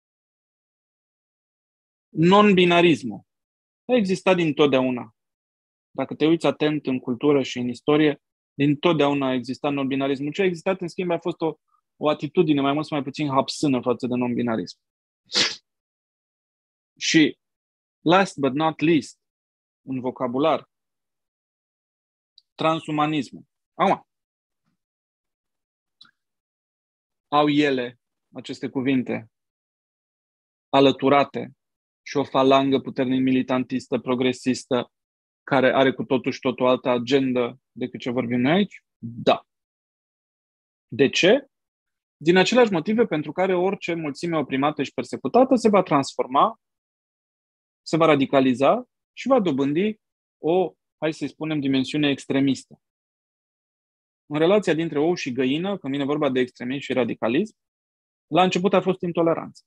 Non-binarismul a existat dintotdeauna. Dacă te uiți atent în cultură și în istorie, dintotdeauna a existat non-binarismul. Ce a existat, în schimb, a fost o, o atitudine mai mult sau mai puțin hapsână față de non-binarism. Și, last but not least, un vocabular, transumanismul. Acum, au ele, aceste cuvinte, alăturate și o falangă puternic militantistă, progresistă, care are cu totul și totul altă agendă decât ce vorbim noi aici? Da. De ce? Din aceleași motive pentru care orice mulțime oprimată și persecutată se va transforma, se va radicaliza și va dobândi o, hai să-i spunem, dimensiune extremistă. În relația dintre ou și găină, când vine vorba de extremism și radicalism, la început a fost intoleranță.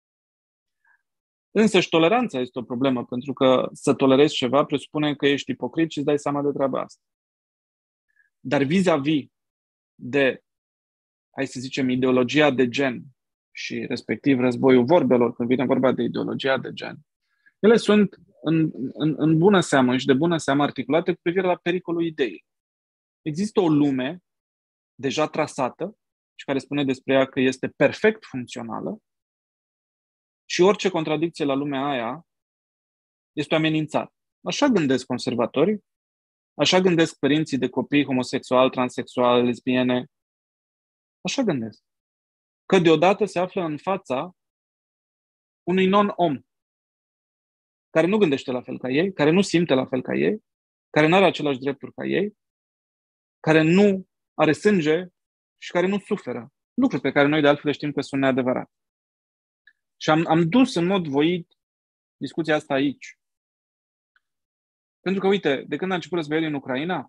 Însă și toleranța este o problemă, pentru că să tolerezi ceva presupune că ești ipocrit și îți dai seama de treaba asta. Dar vis-a-vis de, hai să zicem, ideologia de gen și respectiv războiul vorbelor, când vine vorba de ideologia de gen, ele sunt în, în, în bună seamă și de bună seamă articulate cu privire la pericolul ideii. Există o lume deja trasată și care spune despre ea că este perfect funcțională și orice contradicție la lumea aia este o amenințare. Așa gândesc conservatorii, așa gândesc părinții de copii homosexuali, transexuali, lesbiene, așa gândesc. Că deodată se află în fața unui non-om care nu gândește la fel ca ei, care nu simte la fel ca ei, care nu are aceleași drepturi ca ei, care nu are sânge și care nu suferă. Lucruri pe care noi de altfel știm că sunt neadevărate. Și am, am dus în mod voit discuția asta aici. Pentru că, uite, de când a început războiul în Ucraina,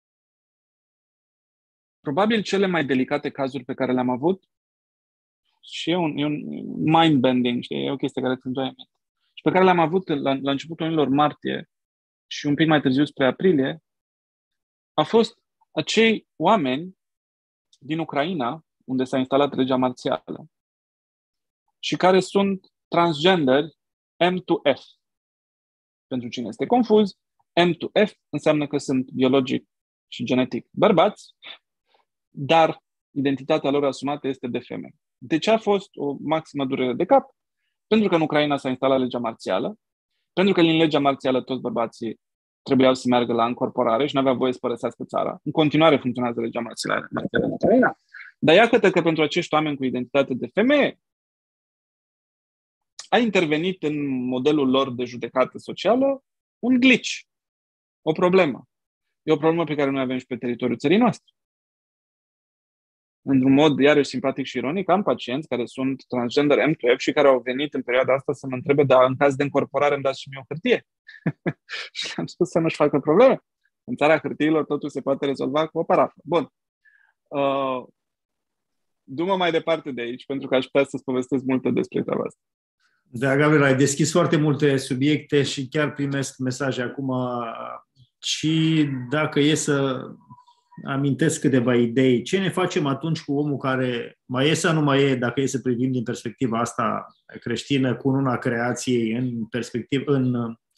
probabil cele mai delicate cazuri pe care le-am avut, și e un, e un mind-bending, știi, e o chestie care ți-mi doie în minte, și pe care le-am avut la, la începutul lunilor martie și un pic mai târziu spre aprilie, a fost acei oameni din Ucraina, unde s-a instalat legea marțială, și care sunt transgender M to F. Pentru cine este confuz, M to F înseamnă că sunt biologic și genetic bărbați, dar identitatea lor asumată este de femei. De ce a fost o maximă durere de cap? Pentru că în Ucraina s-a instalat legea marțială, pentru că în legea marțială toți bărbații trebuiau să meargă la încorporare și nu aveau voie să părăsească țara. În continuare funcționează legea marțială în Ucraina. Dar iată că pentru acești oameni cu identitate de femeie a intervenit în modelul lor de judecată socială un glitch, o problemă. E o problemă pe care noi avem și pe teritoriul țării noastre. Într-un mod, iarăși, simpatic și ironic, am pacienți care sunt transgender M to F și care au venit în perioada asta să mă întrebe, dar în caz de încorporare îmi dați și mie o hârtie? Și le-am spus să nu-și facă probleme. În țara hârtiilor totul se poate rezolva cu o parafă. Bun. Uh, du-mă mai departe de aici, pentru că aș putea să-ți povestesc multe despre treaba asta. Da, Gabriel, ai deschis foarte multe subiecte și chiar primesc mesaje acum. Și dacă e să amintesc câteva idei. Ce ne facem atunci cu omul care mai e sau nu mai e, dacă e să privim din perspectiva asta creștină, cu una creației, în perspectiv, în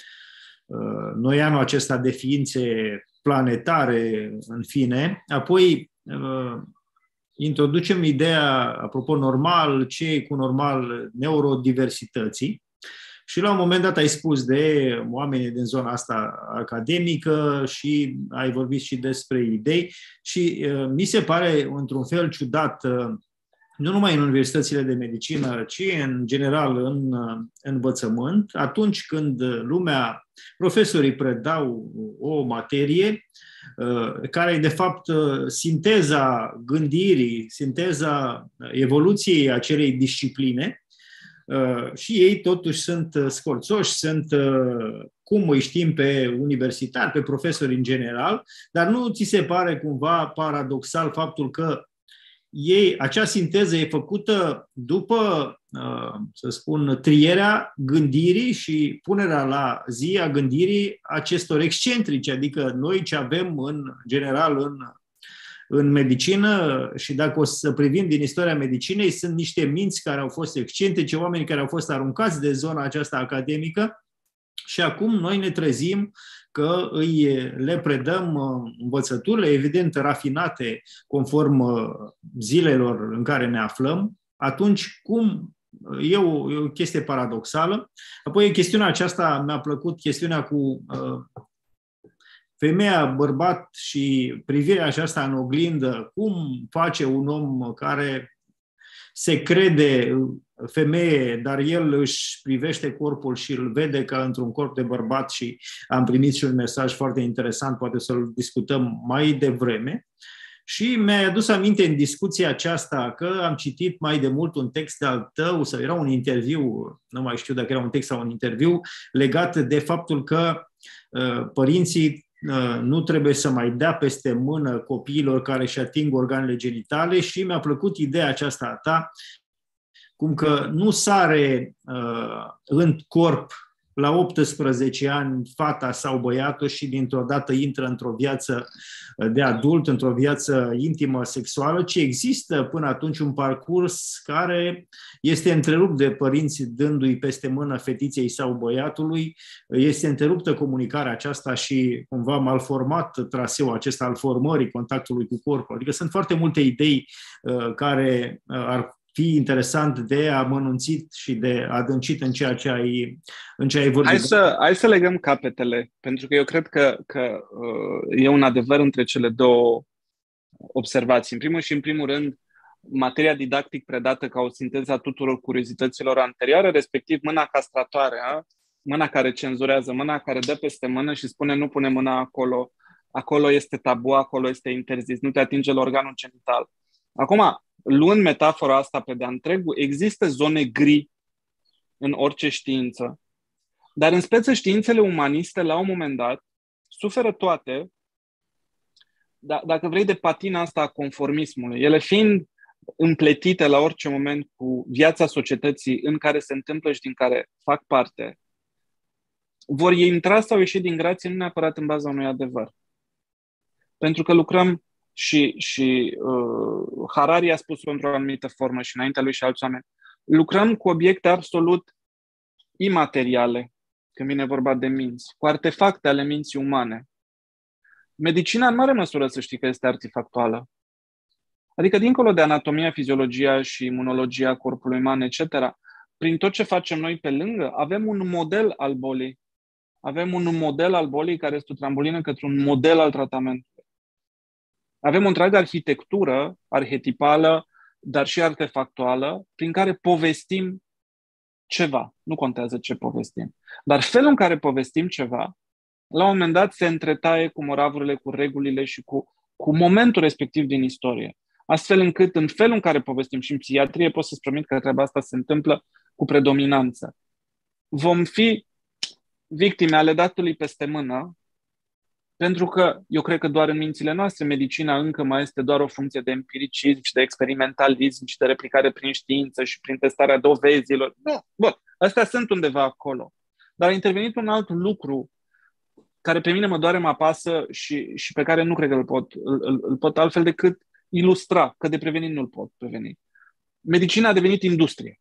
uh, noianul acesta de ființe planetare, în fine. Apoi uh, introducem ideea, apropo, normal, ce e cu normal, neurodiversității. Și la un moment dat ai spus de oamenii din zona asta academică și ai vorbit și despre idei și uh, mi se pare într-un fel ciudat, uh, nu numai în universitățile de medicină, ci în general în uh, învățământ, atunci când lumea, profesorii predau o materie uh, care e de fapt uh, sinteza gândirii, sinteza evoluției acelei discipline. Uh, și ei totuși sunt uh, scorțoși, sunt, uh, cum îi știm pe universitari, pe profesori în general, dar nu ți se pare cumva paradoxal faptul că ei, acea sinteză e făcută după, uh, să spun, trierea gândirii și punerea la zi a gândirii acestor excentrici, adică noi ce avem în general în în medicină, și dacă o să privim din istoria medicinei, sunt niște minți care au fost excentrice, oameni care au fost aruncați de zona aceasta academică și acum noi ne trezim că îi, le predăm învățăturile, evident rafinate conform zilelor în care ne aflăm. Atunci, cum e o, e o chestie paradoxală. Apoi, chestiunea aceasta mi-a plăcut, chestiunea cu uh, femeia, bărbat și privirea aceasta în oglindă, cum face un om care se crede femeie, dar el își privește corpul și îl vede ca într-un corp de bărbat și am primit și un mesaj foarte interesant, poate să-l discutăm mai devreme. Și mi-ai adus aminte în discuția aceasta că am citit mai de mult un text al tău, sau era un interviu, nu mai știu dacă era un text sau un interviu, legat de faptul că uh, părinții nu trebuie să mai dea peste mână copiilor care își ating organele genitale și mi-a plăcut ideea aceasta a ta, cum că nu sare uh, în corp la optsprezece ani fata sau băiatul și dintr-o dată intră într-o viață de adult, într-o viață intimă sexuală, ci există până atunci un parcurs care este întrerupt de părinți dându-i peste mână fetiței sau băiatului, este întreruptă comunicarea aceasta și cumva malformat traseul acesta al formării contactului cu corpul. Adică sunt foarte multe idei uh, care uh, ar fi interesant de amănunțit și de adâncit în ceea ce ai, în ce ai vorbit. Hai să, hai să legăm capetele, pentru că eu cred că, că uh, e un adevăr între cele două observații. În primul și în primul rând, materia didactic predată ca o sinteză a tuturor curiozităților anterioare, respectiv mâna castratoare, a? Mâna care cenzurează, mâna care dă peste mână și spune nu pune mâna acolo, acolo este tabu, acolo este interzis, nu te atinge la organul genital. Acum, luând metafora asta pe de-a întregul, există zone gri în orice știință, dar în speță științele umaniste, la un moment dat, suferă toate, d- dacă vrei, de patina asta a conformismului. Ele fiind împletite la orice moment cu viața societății în care se întâmplă și din care fac parte, vor intra sau ieși din grație nu neapărat în baza unui adevăr. Pentru că lucrăm și, și uh, Harari a spus-o într-o anumită formă și înaintea lui și alți oameni, lucrăm cu obiecte absolut imateriale, când vine vorba de minți, cu artefacte ale minții umane. Medicina, în mare măsură, să știi că este artefactuală. Adică, dincolo de anatomia, fiziologia și imunologia corpului uman, et cetera, prin tot ce facem noi pe lângă, avem un model al bolii. Avem un model al bolii care este o trambulină către un model al tratamentului. Avem o întreagă arhitectură arhetipală, dar și artefactuală, prin care povestim ceva. Nu contează ce povestim. Dar felul în care povestim ceva, la un moment dat se întretaie cu moravurile, cu regulile și cu, cu momentul respectiv din istorie. Astfel încât, în felul în care povestim și în psihiatrie, pot să-ți promit că treaba asta se întâmplă cu predominanță. Vom fi victime ale datului peste mână, pentru că eu cred că doar în mințile noastre medicina încă mai este doar o funcție de empiricism și de experimentalism și de replicare prin știință și prin testarea dovezilor. Nu, bun, astea sunt undeva acolo. Dar a intervenit un alt lucru care pe mine mă doare, mă apasă și, și pe care nu cred că îl pot, îl, îl pot altfel decât ilustra, că de prevenit nu-l pot preveni. Medicina a devenit industrie.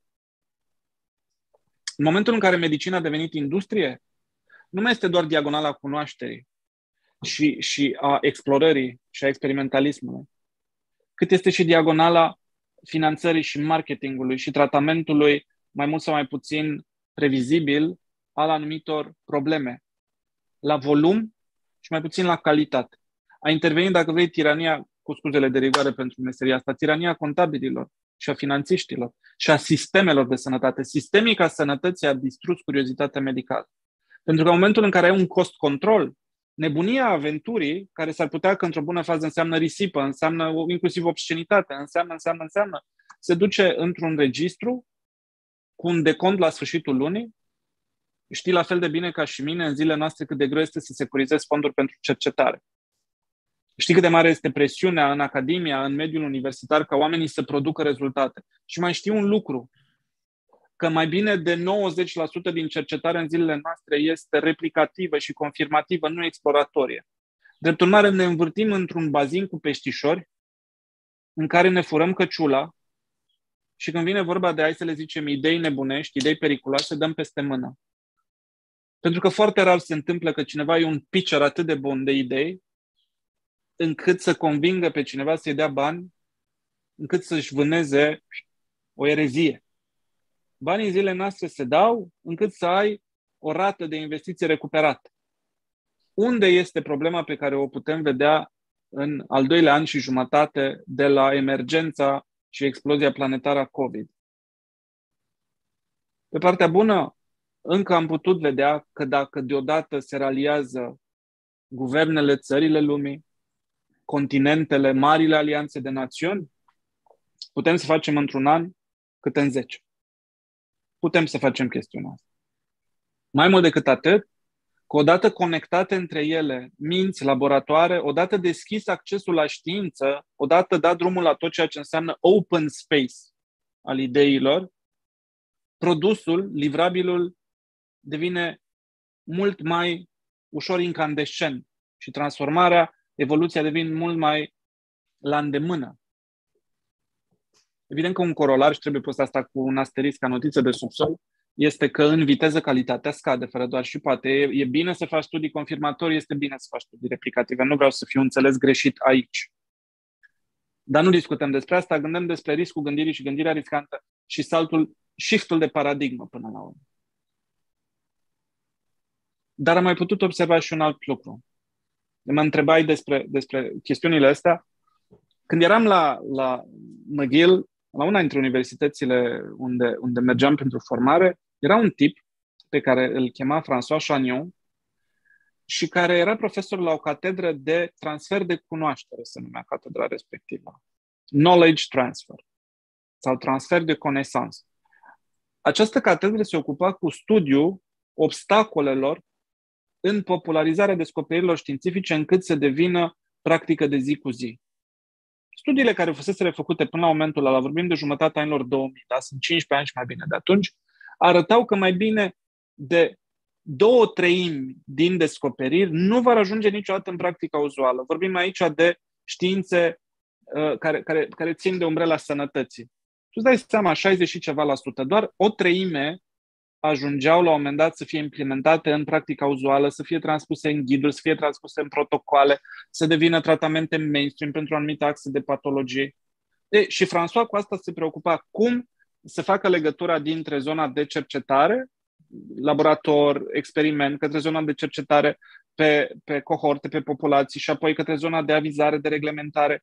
În momentul în care medicina a devenit industrie, nu mai este doar diagonala cunoașterii și, și a explorării și a experimentalismului, cât este și diagonala finanțării și marketingului și tratamentului mai mult sau mai puțin previzibil al anumitor probleme, la volum și mai puțin la calitate. A intervenit, dacă vrei, tirania, cu scuzele de rigoare pentru meseria asta, tirania contabililor și a finanțiștilor și a sistemelor de sănătate. Sistemica sănătății a distrus curiozitatea medicală. Pentru că în momentul în care ai un cost control, nebunia aventurii, care s-ar putea că într-o bună fază înseamnă risipă, înseamnă inclusiv obscenitate, înseamnă, înseamnă, înseamnă, se duce într-un registru cu un decont la sfârșitul lunii. Știi la fel de bine ca și mine în zilele noastre cât de greu este să securizezi fonduri pentru cercetare. Știi cât de mare este presiunea în academia, în mediul universitar, ca oamenii să producă rezultate. Și mai știi un lucru, că mai bine de nouăzeci la sută din cercetare în zilele noastre este replicativă și confirmativă, nu exploratorie. Drept urmare, ne învârtim într-un bazin cu peștișori în care ne furăm căciula și când vine vorba de, hai să le zicem, idei nebunești, idei periculoase, dăm peste mână. Pentru că foarte rar se întâmplă că cineva e un pitcher atât de bun de idei încât să convingă pe cineva să-i dea bani, încât să-și vâneze o erezie. Banii în zilele noastre se dau încât să ai o rată de investiție recuperată. Unde este problema pe care o putem vedea în al doilea an și jumătate de la emergența și explozia planetară a COVID? Pe partea bună, încă am putut vedea că dacă deodată se raliază guvernele, țările lumii, continentele, marile alianțe de națiuni, putem să facem într-un an cât în zece. Putem să facem chestiunea asta. Mai mult decât atât, că odată conectate între ele minți, laboratoare, odată deschis accesul la știință, odată dat drumul la tot ceea ce înseamnă open space al ideilor, produsul, livrabilul, devine mult mai ușor incandescent și transformarea, evoluția devine mult mai la îndemână. Evident că un corolar, și trebuie pus asta cu un asterisc ca notiță de subsol, este că în viteză calitatea scade, fără doar și poate. E, e bine să faci studii confirmatorii, este bine să faci studii replicative. Nu vreau să fiu înțeles greșit aici. Dar nu discutăm despre asta, gândim despre riscul gândirii și gândirea riscantă și saltul, shift-ul de paradigmă până la urmă. Dar am mai putut observa și un alt lucru. Mă întrebai despre, despre chestiunile astea. Când eram la, la McGill, la una dintre universitățile unde, unde mergeam pentru formare, era un tip pe care îl chema François Chagnon și care era profesor la o catedră de transfer de cunoaștere, se numea catedra respectivă. Knowledge transfer sau transfer de connaissance. Această catedră se ocupa cu studiul obstacolelor în popularizarea descoperirilor științifice încât să devină practică de zi cu zi. Studiile care fusese făcute până la momentul ăla, vorbim de jumătatea anilor două mii, da? Sunt cincisprezece ani și mai bine de atunci, arătau că mai bine de două treimi din descoperiri nu vor ajunge niciodată în practica uzuală. Vorbim aici de științe uh, care, care, care țin de umbrela sănătății. Tu îți dai seama, șaizeci și ceva la sută, doar o treime ajungeau la un moment dat să fie implementate în practica uzuală, să fie transpuse în ghiduri, să fie transpuse în protocoale, să devină tratamente mainstream pentru anumite axe de patologie. E, și François cu asta se preocupa cum să facă legătura dintre zona de cercetare, laborator, experiment, către zona de cercetare pe, pe cohorte, pe populații și apoi către zona de avizare, de reglementare.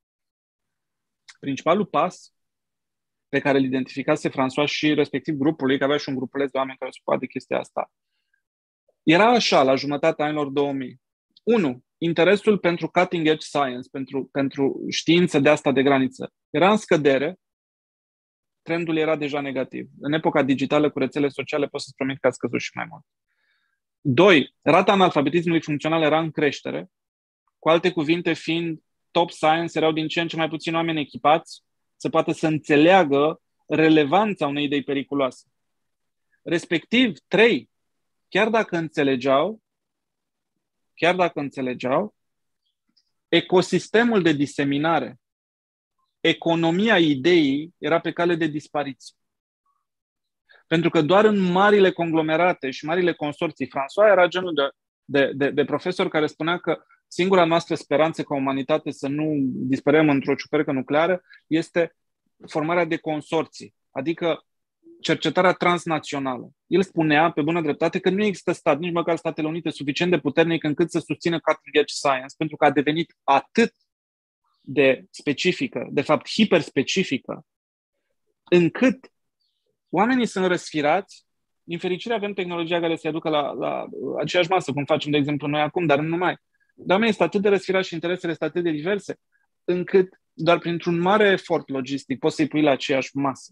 Principalul pas pe care îl identificase François și respectiv grupul lui, că avea și un grupuleț de oameni care se ocupa de chestia asta, era așa, la jumătatea anilor două mii. unu. Interesul pentru cutting edge science, pentru, pentru știință de asta de graniță, era în scădere, trendul era deja negativ. În epoca digitală cu rețele sociale pot să-ți promit că a scăzut și mai mult. doi. Rata analfabetismului funcțional era în creștere, cu alte cuvinte, fiind top science, erau din ce în ce mai puțini oameni echipați să poată să înțeleagă relevanța unei idei periculoase. Respectiv, trei, chiar dacă înțelegeau, chiar dacă înțelegeau, ecosistemul de diseminare, economia ideii era pe cale de dispariție. Pentru că doar în marile conglomerate și marile consorții, François era genul de, de, de, de profesor care spunea că singura noastră speranță ca umanitate să nu dispărem într-o ciupercă nucleară este formarea de consorții, adică cercetarea transnațională. El spunea, pe bună dreptate, că nu există stat, nici măcar Statele Unite, suficient de puternic încât să susțină cutting edge science, pentru că a devenit atât de specifică, de fapt hiperspecifică, încât oamenii sunt răsfirați. Din fericire avem tehnologia care se aducă la, la aceeași masă, cum facem, de exemplu, noi acum, dar nu numai. Dar oamenii sunt atât de răsfirați și interesele sunt atât de diverse, încât doar printr-un mare efort logistic poți să-i pui la aceeași masă.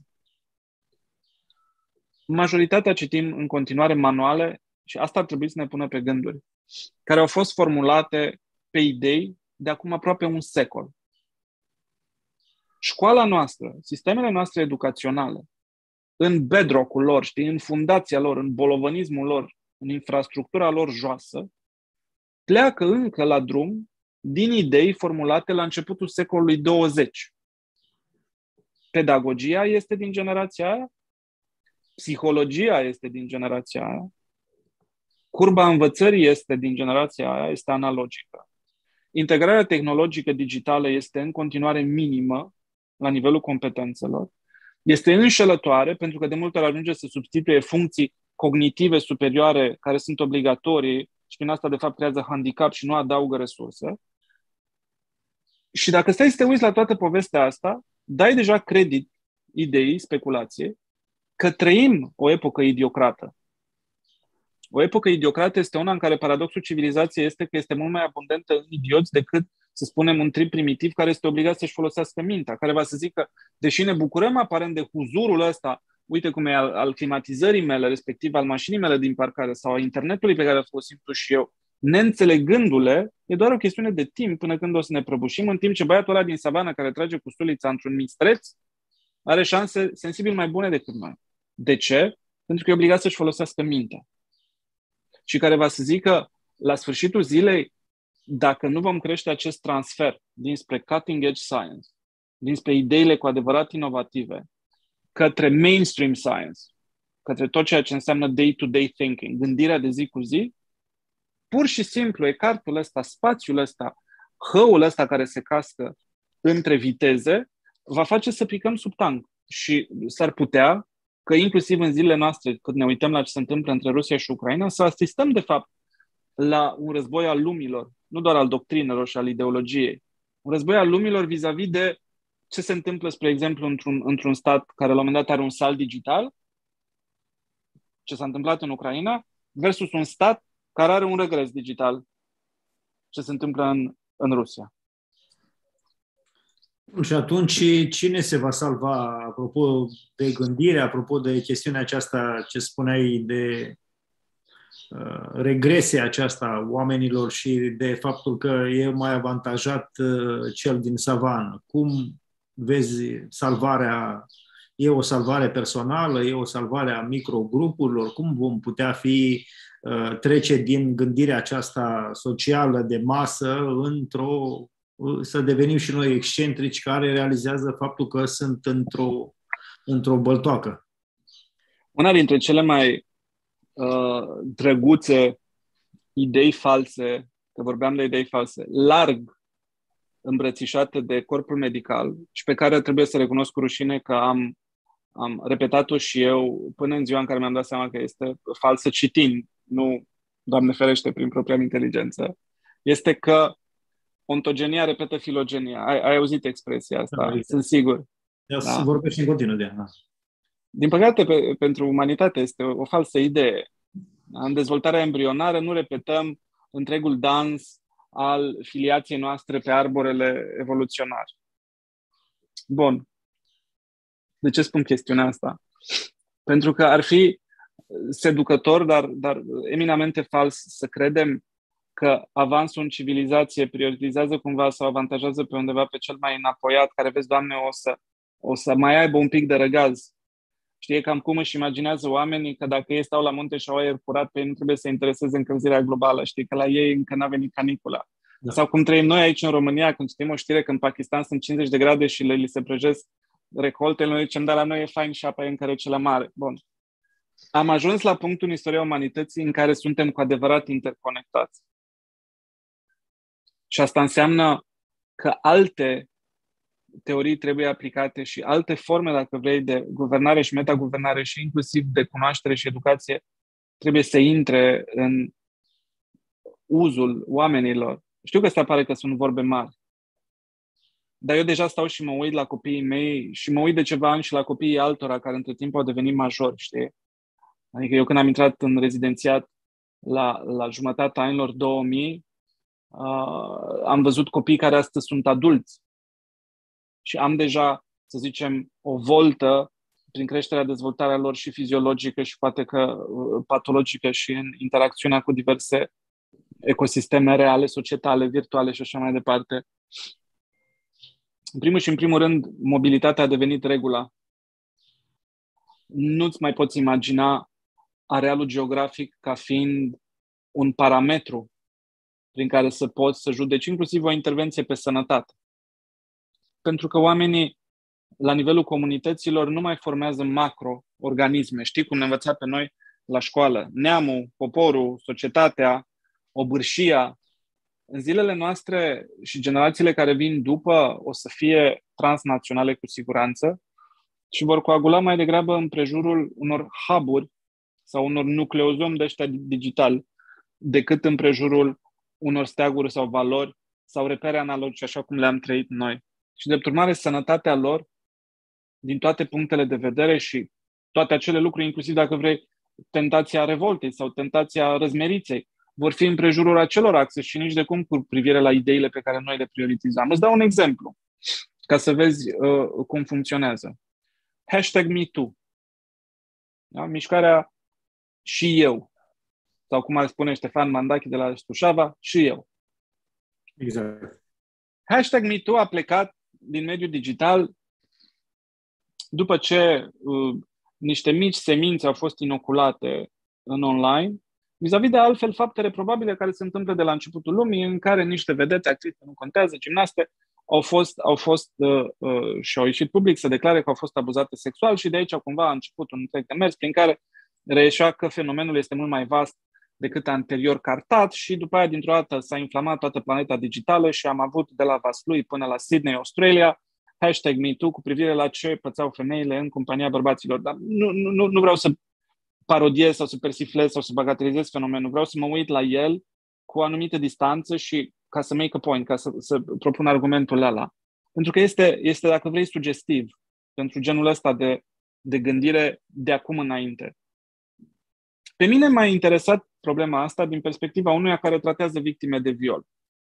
Majoritatea citim în continuare manuale, și asta ar trebui să ne pună pe gânduri, care au fost formulate pe idei de acum aproape un secol. Școala noastră, sistemele noastre educaționale, în bedrock-ul lor, știi, în fundația lor, în bolovănismul lor, în infrastructura lor joasă, pleacă încă la drum din idei formulate la începutul secolului douăzeci. Pedagogia este din generația aia, psihologia este din generația aia, curba învățării este din generația aia, este analogică. Integrarea tehnologică digitală este în continuare minimă la nivelul competențelor. Este înșelătoare pentru că de multe ori ajunge să substituie funcții cognitive superioare care sunt obligatorii și prin asta de fapt creează handicap și nu adaugă resurse. Și dacă stai să te uiți la toată povestea asta, dai deja credit ideii, speculației, că trăim o epocă idiocrată. O epocă idiocrată este una în care paradoxul civilizației este că este mult mai abundentă în idioți decât, să spunem, un trib primitiv care este obligat să-și folosească mintea, care va să zică, deși ne bucurăm aparent de huzurul ăsta, uite cum e al, al climatizării mele, respectiv al mașinii mele din parcare sau a internetului pe care îl folosim tu și eu, neînțelegându-le, e doar o chestiune de timp până când o să ne prăbușim, în timp ce băiatul ăla din savană care trage cu sulița într-un mistreț are șanse sensibil mai bune decât noi. De ce? Pentru că e obligat să-și folosească mintea. Și care va să zică, la sfârșitul zilei, dacă nu vom crește acest transfer dinspre cutting edge science, dinspre ideile cu adevărat inovative, către mainstream science, către tot ceea ce înseamnă day-to-day thinking, gândirea de zi cu zi, pur și simplu ecartul ăsta, spațiul ăsta, hăul ăsta care se cască între viteze, va face să picăm sub tank. Și s-ar putea că inclusiv în zilele noastre, când ne uităm la ce se întâmplă între Rusia și Ucraina, să asistăm de fapt la un război al lumilor, nu doar al doctrinelor și al ideologiei. Un război al lumilor vis-a-vis de ce se întâmplă, spre exemplu, într-un, într-un stat care la un moment dat are un salt digital, ce s-a întâmplat în Ucraina, versus un stat care are un regres digital, ce se întâmplă în, în Rusia. Și atunci, cine se va salva? Apropo de gândire, apropo de chestiunea aceasta ce spuneai de uh, regresia aceasta oamenilor și de faptul că e mai avantajat uh, cel din savană. Cum vezi salvarea? E o salvare personală? E o salvare a microgrupurilor? Cum vom putea fi uh, trece din gândirea aceasta socială de masă într-o să devenim și noi excentrici care realizează faptul că sunt într-o, într-o băltoacă? Una dintre cele mai uh, drăguțe idei false, că vorbeam de idei false, larg îmbrățișate de corpul medical și pe care trebuie să recunosc cu rușine că am, am repetat-o și eu până în ziua în care mi-am dat seama că este falsă citind, nu, Doamne ferește, prin propria inteligență, este că ontogenia repetă filogenia. Ai, ai auzit expresia asta? Da, sunt sigur. Da? Vorbești în continuu de ea. Din păcate, pe, pentru umanitate este o, o falsă idee. În dezvoltarea embrionară nu repetăm întregul dans al filiației noastre pe arborele evoluționar. Bun. De ce spun chestiunea asta? Pentru că ar fi seducător, dar, dar eminamente fals să credem că avansul în civilizație prioritizează cumva sau avantajează pe undeva pe cel mai înapoiat, care, vezi, Doamne, o să, o să mai aibă un pic de răgaz Știi, cam cum își imaginează oamenii că dacă ei stau la munte și au aer curat, pe ei nu trebuie să intereseze încălzirea globală, știi, că la ei încă n-a venit canicula. Da. Sau cum trăim noi aici în România, când știm o știre că în Pakistan sunt cincizeci de grade și le li se prăjesc recoltele, noi zicem, dar la noi e fain și apa e încă rece la mare. Bun. Am ajuns la punctul în istoria umanității în care suntem cu adevărat interconectați. Și asta înseamnă că alte teorii trebuie aplicate și alte forme, dacă vrei, de guvernare și metaguvernare și inclusiv de cunoaștere și educație trebuie să intre în uzul oamenilor. Știu că asta pare că sunt vorbe mari, dar eu deja stau și mă uit la copiii mei și mă uit de ceva ani și la copiii altora care între timp au devenit majori, știi? Adică eu când am intrat în rezidențiat la, la jumătatea anilor două mii, uh, am văzut copii care astăzi sunt adulți și am deja, să zicem, o voltă prin creșterea, dezvoltarea lor și fiziologică și poate că uh, patologică și în interacțiunea cu diverse ecosisteme reale, societale, virtuale și așa mai departe. În primul și în primul rând, mobilitatea a devenit regula. Nu-ți mai poți imagina arealul geografic ca fiind un parametru prin care să poți să judeci inclusiv o intervenție pe sănătate. Pentru că oamenii, la nivelul comunităților, nu mai formează macroorganisme. Știi cum ne învăța pe noi la școală? Neamul, poporul, societatea, obârșia. În zilele noastre și generațiile care vin după o să fie transnaționale cu siguranță și vor coagula mai degrabă în prejurul unor hub-uri sau unor nucleozomi de ăștia digitali decât în prejurul unor steaguri sau valori sau repere analogice, așa cum le-am trăit noi. Și de urmare, sănătatea lor, din toate punctele de vedere și toate acele lucruri, inclusiv dacă vrei, tentația revoltei sau tentația răzmeriței, vor fi în prejurul acelor axe și nici de cum cu privire la ideile pe care noi le prioritizăm. Îți dau un exemplu, ca să vezi uh, cum funcționează. Hashtag MeToo. Da? Mișcarea și eu. Sau cum ar spune Ștefan Mandachi de la Stușava, și eu. Exact. Hashtag MeToo a plecat din mediul digital după ce uh, niște mici semințe au fost inoculate în online, vis-a-vis de altfel faptele probabile care se întâmplă de la începutul lumii, în care niște vedete, actrițe, nu contează, gimnaste, au fost, au fost uh, uh, și au ieșit public să declare că au fost abuzate sexual și de aici cumva a început un întreg demers prin care reieșea că fenomenul este mult mai vast decât anterior cartat și după aia dintr-o dată s-a inflamat toată planeta digitală și am avut de la Vaslui până la Sydney, Australia, hashtag MeToo cu privire la ce pățeau femeile în compania bărbaților. Dar nu, nu, nu vreau să parodiez sau să persiflez sau să bagatelizez fenomenul. Vreau să mă uit la el cu o anumită distanță și ca să make a point, ca să, să propun argumentul ăla. Pentru că este, este, dacă vrei, sugestiv pentru genul ăsta de, de gândire de acum înainte. Pe mine m-a interesat problema asta din perspectiva unuia care tratează victime de viol.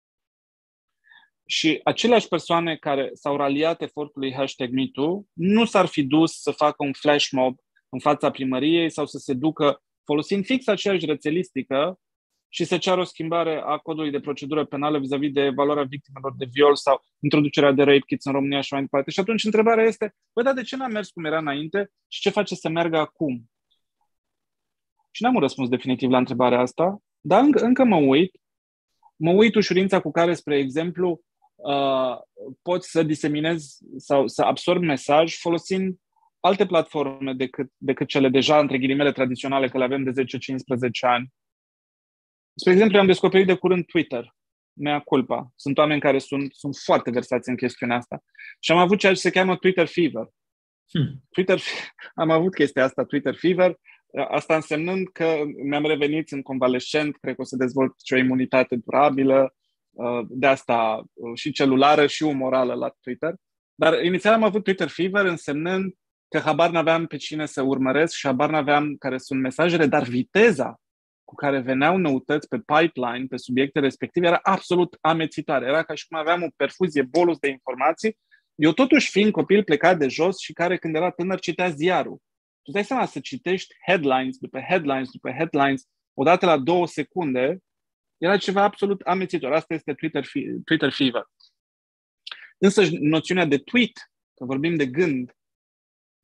Și aceleași persoane care s-au raliat efortului hashtag MeToo nu s-ar fi dus să facă un flash mob în fața primăriei sau să se ducă folosind fix aceeași rețelistică și să ceară o schimbare a codului de procedură penală vis-a-vis de evaluarea victimelor de viol sau introducerea de rape kits în România și mai departe. Și atunci întrebarea este, băi, dar de ce n-a mers cum era înainte și ce face să meargă acum? Și n-am un răspuns definitiv la întrebarea asta, dar încă, încă mă uit. Mă uit ușurința cu care, spre exemplu, uh, poți să diseminezi sau să absorbi mesaj folosind alte platforme decât, decât cele deja, între ghilimele, tradiționale, că le avem de zece cincisprezece ani. Spre exemplu, am descoperit de curând Twitter. Mea culpa. Sunt oameni care sunt, sunt foarte versați în chestiunea asta. Și am avut ceea ce se cheamă Twitter Fever. Hmm. Twitter, am avut chestia asta, Twitter Fever, asta însemnând că mi-am revenit în convalescent, cred că o să dezvolt și o imunitate durabilă, de asta și celulară și umorală la Twitter. Dar inițial am avut Twitter Fever însemnând că habar n-aveam pe cine să urmăresc și habar n-aveam care sunt mesajele, dar viteza cu care veneau noutăți pe pipeline, pe subiecte respective, era absolut amețitoare. Era ca și cum aveam o perfuzie, bolus de informații. Eu totuși fiind copil plecat de jos și care când era tânăr citea ziarul. Tu dai seama să citești headlines după headlines după headlines odată la două secunde, era ceva absolut amețitor. Asta este Twitter, Twitter Fever. Însă noțiunea de tweet, că vorbim de gând,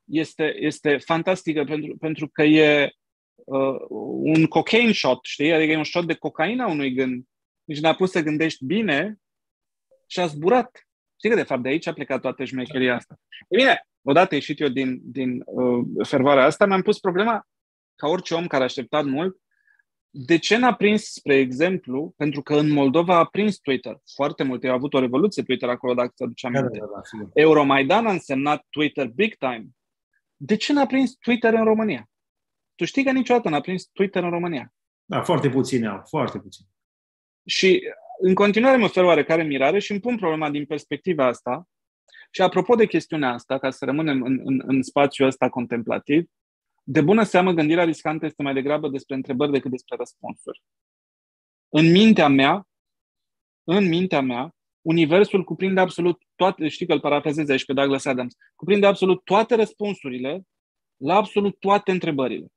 este, este fantastică pentru, pentru că e uh, un cocaine shot, știi? Adică e un shot de cocaină a unui gând. Nici n-a pus să gândești bine și a zburat. Știi că de fapt de aici a plecat toată șmecheria asta. E bine, odată ieșit eu din, din uh, fervoarea asta, mi-am pus problema, ca orice om care a așteptat mult, de ce n-a prins, spre exemplu, pentru că în Moldova a prins Twitter foarte mult. Eu a avut o revoluție Twitter acolo, dacă ți aduce aminte. Da, da, da, da, Euromaidan a însemnat Twitter big time. De ce n-a prins Twitter în România? Tu știi că niciodată n-a prins Twitter în România. Da, foarte puțini au, foarte puțini. Și în continuare mă ofer oarecare mirare și îmi pun problema din perspectiva asta. Și apropo de chestiunea asta, ca să rămânem în, în, în spațiul ăsta contemplativ, de bună seamă, gândirea riscantă este mai degrabă despre întrebări decât despre răspunsuri. În mintea mea, în mintea mea, universul cuprinde absolut toate, știi că îl parafrazez aici pe Douglas Adams, cuprinde absolut toate răspunsurile la absolut toate întrebările.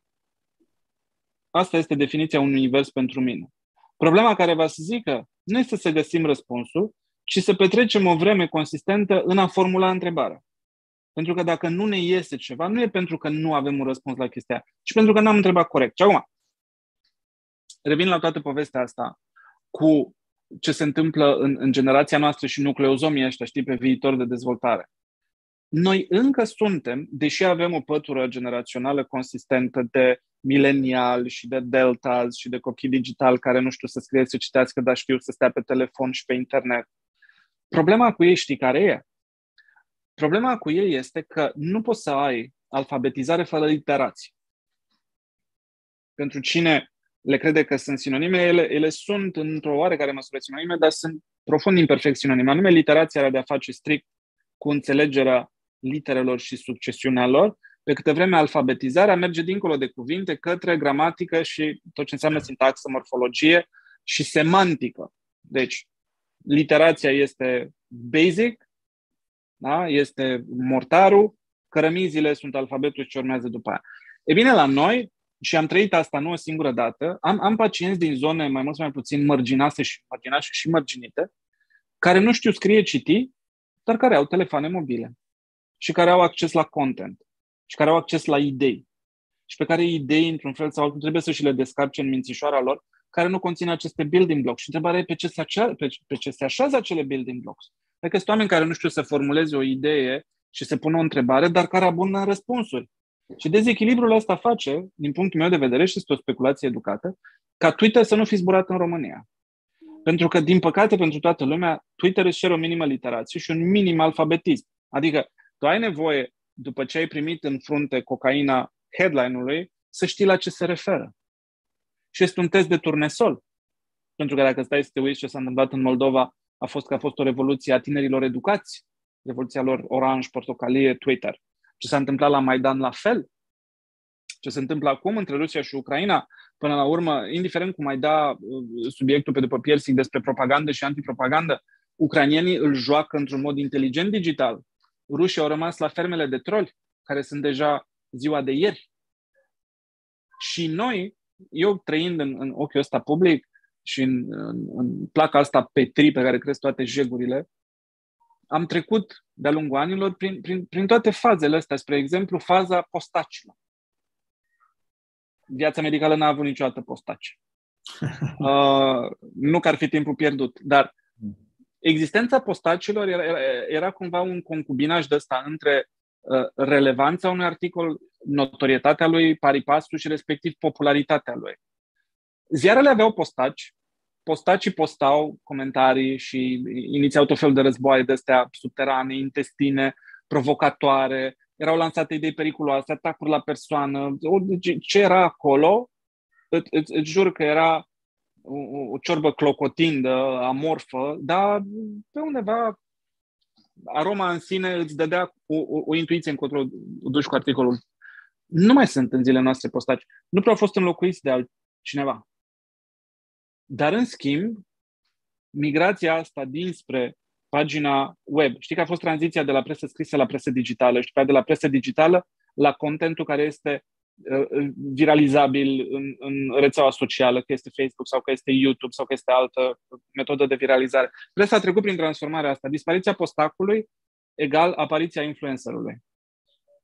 Asta este definiția unui univers pentru mine. Problema care va să zică nu este să găsim răspunsul, ci să petrecem o vreme consistentă în a formula întrebarea. Pentru că dacă nu ne iese ceva, nu e pentru că nu avem un răspuns la chestia aia, ci pentru că n-am întrebat corect. Și acum, revin la toată povestea asta cu ce se întâmplă în, în generația noastră și nucleozomii ăștia, știi, pe viitor de dezvoltare. Noi încă suntem, deși avem o pătură generațională consistentă de mileniali și de deltas și de copii digitali care nu știu să scrie, să citească, dar știu să stea pe telefon și pe internet. Problema cu ei, știi care e? Problema cu ei este că nu poți să ai alfabetizare fără literație. Pentru cine le crede că sunt sinonime, ele, ele sunt într-o oarecare măsură sinonime, dar sunt profund imperfect sinonime. Anume, literația are de a face strict cu înțelegerea literelor și succesiunea lor, pe câtă vreme alfabetizarea merge dincolo de cuvinte către gramatică și tot ce înseamnă sintaxă, morfologie și semantică. Deci, literația este basic, da? Este mortarul, cărămizile sunt alfabetul și ce urmează după aia. E bine, la noi, și am trăit asta nu o singură dată, am, am pacienți din zone mai mult sau mai puțin mărginase și mărginașe și mărginite, care nu știu scrie, citi, dar care au telefoane mobile și care au acces la content și care au acces la idei și pe care idei, într-un fel sau altul, trebuie să și le descarce în mințișoara lor, care nu conțin aceste building blocks. Și întrebarea e pe ce se, acea, pe, pe ce se așează acele building blocks. Adică sunt oameni care nu știu să formuleze o idee și să pună o întrebare, dar care abundă răspunsuri. Și dezechilibrul ăsta face, din punctul meu de vedere, și este o speculație educată, ca Twitter să nu fi zburat în România. Pentru că, din păcate, pentru toată lumea, Twitter își cere o minimă literație și un minim alfabetism. Adică, tu ai nevoie, după ce ai primit în frunte cocaina headline-ului, să știi la ce se referă. Și este un test de turnesol. Pentru că dacă stai să te uiți ce s-a întâmplat în Moldova, a fost că a fost o revoluție a tinerilor educați, revoluția lor oranj, portocalie, Twitter. Ce s-a întâmplat la Maidan, la fel. Ce se întâmplă acum între Rusia și Ucraina, până la urmă, indiferent cum ai da subiectul pe după piersic despre propagandă și antipropagandă, ucrainienii îl joacă într-un mod inteligent digital. Rușii au rămas la fermele de troli, care sunt deja ziua de ieri. Și noi, eu trăind în, în ochiul ăsta public și în, în, în placa asta petri pe care cresc toate jegurile, am trecut de-a lungul anilor prin, prin, prin toate fazele astea. Spre exemplu, faza postacilor. Viața medicală n-a avut niciodată postaci. Uh, nu că ar fi timpul pierdut, dar existența postacilor era, era, era cumva un concubinaj de ăsta între uh, relevanța unui articol, notorietatea lui, paripasul și respectiv popularitatea lui. Ziarele aveau postaci, postacii postau comentarii și inițiau tot felul de războaie de astea subterane, intestine, provocatoare, erau lansate idei periculoase, atacuri la persoană. Ce era acolo, îți, îți, îți jur că era o, o ciorbă clocotindă, amorfă, dar pe undeva aroma în sine îți dădea o, o, o intuiție încotro o duci cu articolul. Nu mai sunt în zilele noastre postaci. Nu prea au fost înlocuiți de altcineva. Dar, în schimb, migrația asta dinspre pagina web, știi că a fost tranziția de la presă scrisă la presă digitală și de la presă digitală la contentul care este uh, viralizabil în, în rețeaua socială, că este Facebook sau că este YouTube sau că este altă metodă de viralizare. Presa a trecut prin transformarea asta. Dispariția postacului egal apariția influencerului.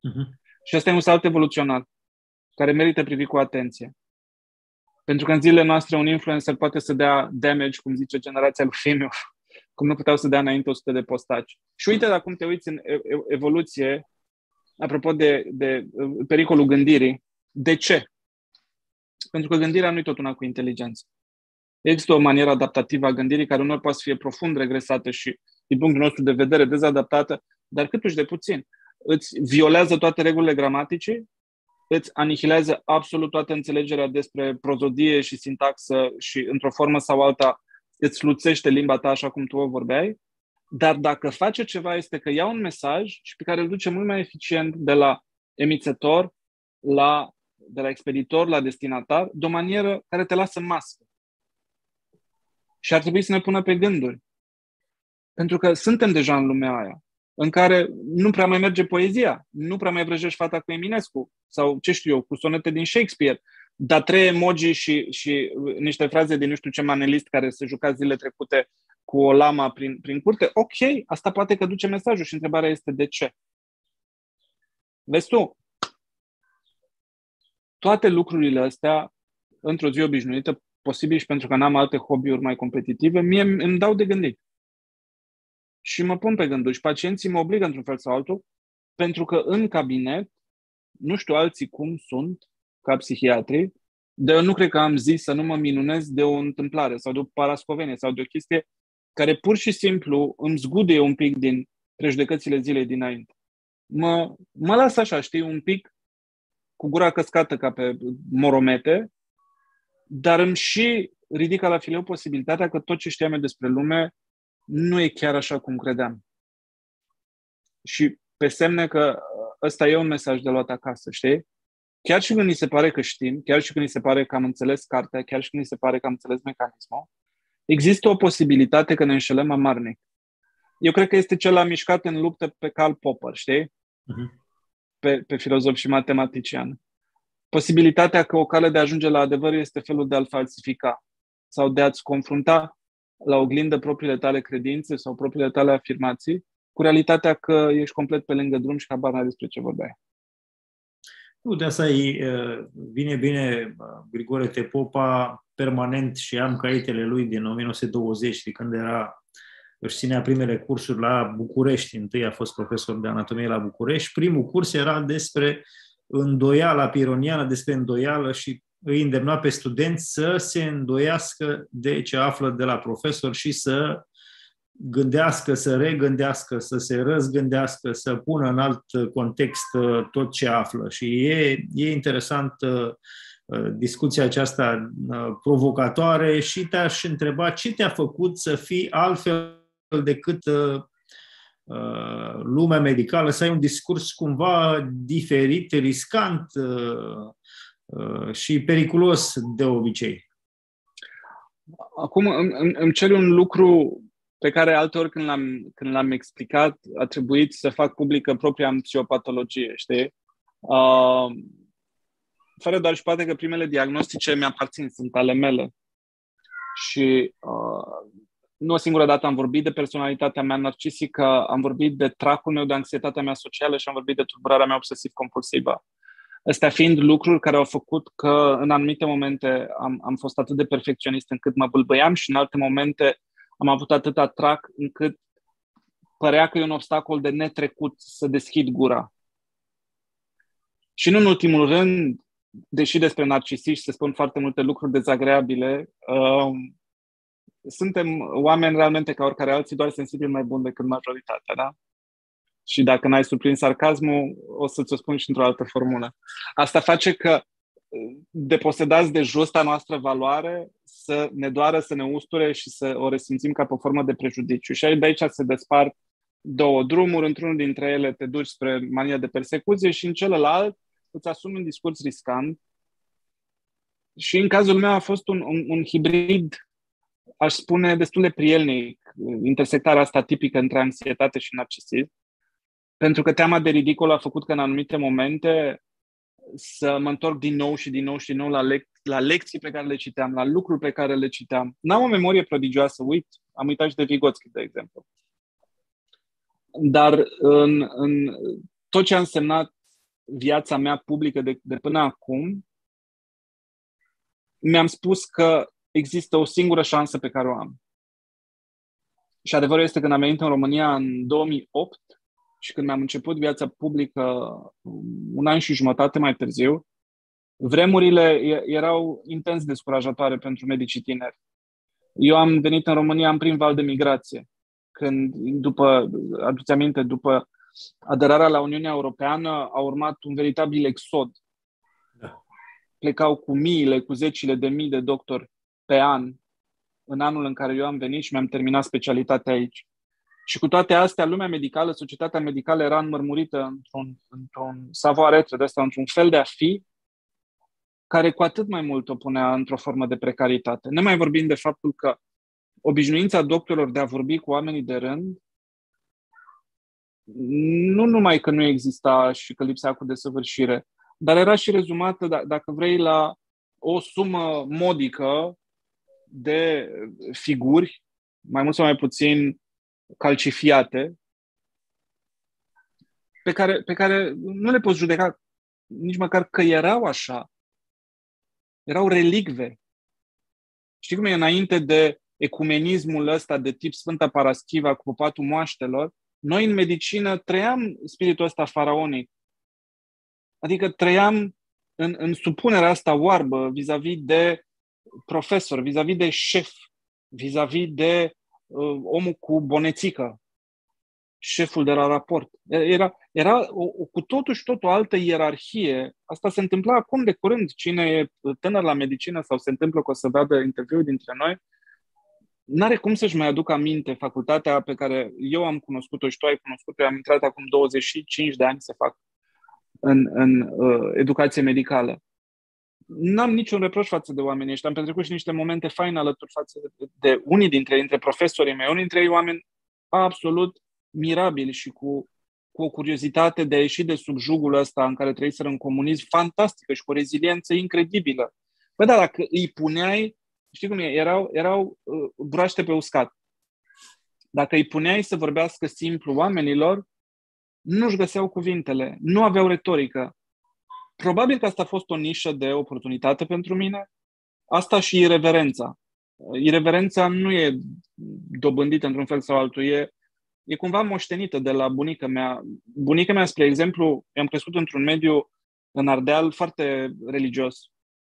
Uh-huh. Și ăsta e un salt evoluțional care merită privit cu atenție. Pentru că în zilele noastre un influencer poate să dea damage, cum zice generația lui Fimiu, cum nu puteau să dea înainte o sută de postaci. Și uite dacă cum te uiți în evoluție, apropo de, de pericolul gândirii, de ce? Pentru că gândirea nu e tot una cu inteligență. Există o manieră adaptativă a gândirii care uneori poate să fie profund regresată și, din punctul nostru de vedere, dezadaptată, dar câtuși de puțin. Îți violează toate regulile gramaticii, îți anihilează absolut toată înțelegerea despre prozodie și sintaxă și, într-o formă sau alta, îți sluțește limba ta așa cum tu o vorbeai, dar dacă face ceva este că ia un mesaj și pe care îl duce mult mai eficient de la emițător, la, de la expeditor la destinatar, de o manieră care te lasă în mască. Și ar trebui să ne pună pe gânduri. Pentru că suntem deja în lumea aia, în care nu prea mai merge poezia, nu prea mai vrăjești fata cu Eminescu sau, ce știu eu, cu sonete din Shakespeare, dar trei emoji și, și niște fraze din nu știu ce manelist care se juca zile trecute cu o lama prin, prin curte. Ok, asta poate că duce mesajul și întrebarea este de ce. Vezi tu, toate lucrurile astea, într-o zi obișnuită, posibil și pentru că n-am alte hobby-uri mai competitive, mie îmi dau de gândit. Și mă pun pe gânduri și pacienții mă obligă într-un fel sau altul, pentru că în cabinet, nu știu alții cum sunt, ca psihiatri, dar eu nu cred că am zis să nu mă minunez de o întâmplare sau de o parascovenie sau de o chestie care pur și simplu îmi zguduie un pic din prejudecățile zilei dinainte. Mă, mă las așa, știi, un pic cu gura căscată ca pe moromete, dar îmi și ridică la fileu posibilitatea că tot ce știam eu despre lume nu e chiar așa cum credeam. Și pe semne că ăsta e un mesaj de luat acasă, știi? Chiar și când ni se pare că știm, chiar și când ni se pare că am înțeles cartea, chiar și când ni se pare că am înțeles mecanismul, există o posibilitate că ne înșelăm amarnic. Eu cred că este cel mișcat în luptă pe Karl Popper, știi? Uh-huh. Pe, pe filozof și matematician. Posibilitatea că o cale de a ajunge la adevăr este felul de a-l falsifica sau de a-ți confrunta la oglindă propriile tale credințe sau propriile tale afirmații cu realitatea că ești complet pe lângă drum și habar n-ai despre ce vorbeai. Nu, de asta e, vine bine Grigore Tepopa permanent și am caietele lui din nouăsprezece douăzeci, de când era, își ținea primele cursuri la București. Întâi a fost profesor de anatomie la București. Primul curs era despre îndoiala pironiană, despre îndoială și îi îndemna pe studenți să se îndoiască de ce află de la profesor și să gândească, să regândească, să se răzgândească, să pună în alt context tot ce află. Și e, e interesant discuția aceasta provocatoare și te-aș întreba ce te-a făcut să fii altfel decât lumea medicală, să ai un discurs cumva diferit, riscant și periculos de obicei. Acum îmi, îmi cer un lucru pe care alteori când l-am, când l-am explicat a trebuit să fac publică propria psihopatologie, știi? Uh, fără doar și poate că primele diagnostice mi-aparțin, sunt ale mele. Și uh, nu o singură dată am vorbit de personalitatea mea narcisică, am vorbit de tracul meu, de anxietatea mea socială și am vorbit de tulburarea mea obsesiv-compulsivă. Astea fiind lucruri care au făcut că în anumite momente am, am fost atât de perfecționist încât mă bâlbăiam și în alte momente am avut atâta trac încât părea că e un obstacol de netrecut să deschid gura. Și nu în ultimul rând, deși despre narcisiști se spun foarte multe lucruri dezagreabile, uh, suntem oameni realmente ca oricare alții, doar sensibili mai buni decât majoritatea, da? Și dacă n-ai surprins sarcasmul, o să ți-o spun și într-o altă formulă. Asta face că, deposedați de justa noastră valoare, să ne doară, să ne usture și să o resimțim ca pe o formă de prejudiciu. Și de aici se despart două drumuri. Într-unul dintre ele te duci spre mania de persecuție și în celălalt îți asumi un discurs riscant. Și în cazul meu a fost un, un, un hibrid, aș spune, destul de prielnic, intersectarea asta tipică între anxietate și narcisism. Pentru că teama de ridicol a făcut că în anumite momente să mă întorc din nou și din nou și din nou la, lec- la lecții pe care le citeam, la lucruri pe care le citeam. N-am o memorie prodigioasă, uit, am uitat și de Vygotsky, de exemplu. Dar în, în tot ce a însemnat viața mea publică de, de până acum, mi-am spus că există o singură șansă pe care o am. Și adevărul este că când am venit în România în două mii opt și când mi-am început viața publică un an și jumătate mai târziu, vremurile erau intens descurajatoare pentru medicii tineri. Eu am venit în România în prim val de migrație, când, după, aduți aminte, după aderarea la Uniunea Europeană a urmat un veritabil exod. Da. Plecau cu miile, cu zecile de mii de doctori pe an, în anul în care eu am venit și mi-am terminat specialitatea aici. Și cu toate astea, lumea medicală, societatea medicală era înmărmurită într-un, într-un savoir-être de asta, într-un fel de a fi, care cu atât mai mult o punea într-o formă de precaritate. Ne mai vorbim de faptul că obișnuința doctorilor de a vorbi cu oamenii de rând, nu numai că nu exista și că lipsea cu desăvârșire, dar era și rezumată, d- dacă vrei, la o sumă modică de figuri, mai mult sau mai puțin calcifiate, pe care, pe care nu le poți judeca nici măcar că erau așa. Erau relicve. Știi cum e înainte de ecumenismul ăsta de tip Sfânta Paraschiva cu popatul moaștelor? Noi în medicină trăiam spiritul ăsta faraonic. Adică trăiam în, în supunerea asta oarbă vis-a-vis de profesor, vis-a-vis de șef, vis-a-vis de uh, omul cu bonețică, șeful de la raport. Era, era o, o, cu totul și totul altă ierarhie. Asta se întâmpla acum de curând. Cine e tânăr la medicină sau se întâmplă că o să vadă interviul dintre noi, n-are cum să-și mai aducă aminte facultatea pe care eu am cunoscut-o și tu ai cunoscut-o. Eu am intrat acum douăzeci și cinci de ani să fac în, în uh, educație medicală. N-am niciun reproș față de oamenii ăștia. Am petrecut și niște momente faine alături față de, de unii dintre, dintre profesorii mei, unii dintre ei oameni absolut mirabili și cu, cu o curiozitate de a ieși de sub jugul ăsta în care trăiseră în comunism fantastică și cu o reziliență incredibilă. Bă, da, dacă îi puneai, știi cum e, erau, erau uh, broaște pe uscat. Dacă îi puneai să vorbească simplu oamenilor, nu-și găseau cuvintele, nu aveau retorică. Probabil că asta a fost o nișă de oportunitate pentru mine. Asta și ireverența. Ireverența nu e dobândită într-un fel sau altul, e, e cumva moștenită de la bunica mea. Bunica mea, spre exemplu, am crescut într-un mediu în Ardeal foarte religios,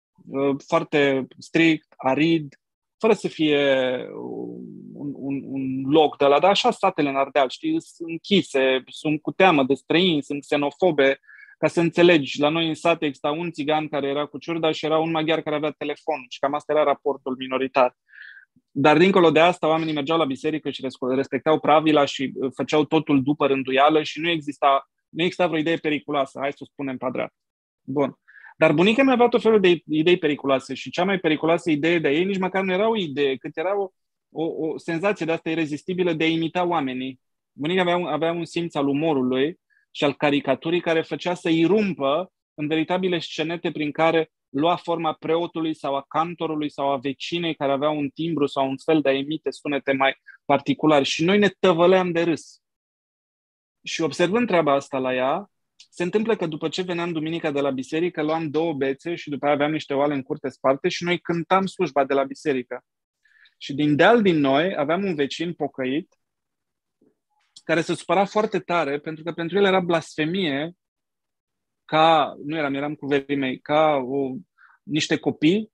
foarte strict, arid, fără să fie un, un, un loc de la, dar așa satele în Ardeal, știi, sunt închise, sunt cu teamă de străini, sunt xenofobe. Ca să înțelegi, la noi în sat exista un țigan care era cu ciurda și era un maghiar care avea telefon și cam asta era raportul minoritar. Dar dincolo de asta, oamenii mergeau la biserică și respectau pravila și făceau totul după rânduială și nu exista, nu exista vreo idee periculoasă, hai să o spunem pe dreapta. Bun. Dar bunica mea avea tot felul de idei periculoase și cea mai periculoasă idee de ei nici măcar nu era o idee, cât era o, o, o senzație de asta irezistibilă de a imita oamenii. Bunica avea un, avea un simț al umorului și al caricaturii care făcea să irumpă în veritabile scenete prin care lua forma preotului sau a cantorului sau a vecinei care avea un timbru sau un fel de a emite sunete mai particulare. Și noi ne tăvăleam de râs. Și observând treaba asta la ea, se întâmplă că după ce veneam duminica de la biserică, luam două bețe și după aia aveam niște oale în curte sparte și noi cântam slujba de la biserică. Și din deal din noi aveam un vecin pocăit care se supăra foarte tare pentru că pentru el era blasfemie ca, nu eram, eram cu verii mei, ca o, niște copii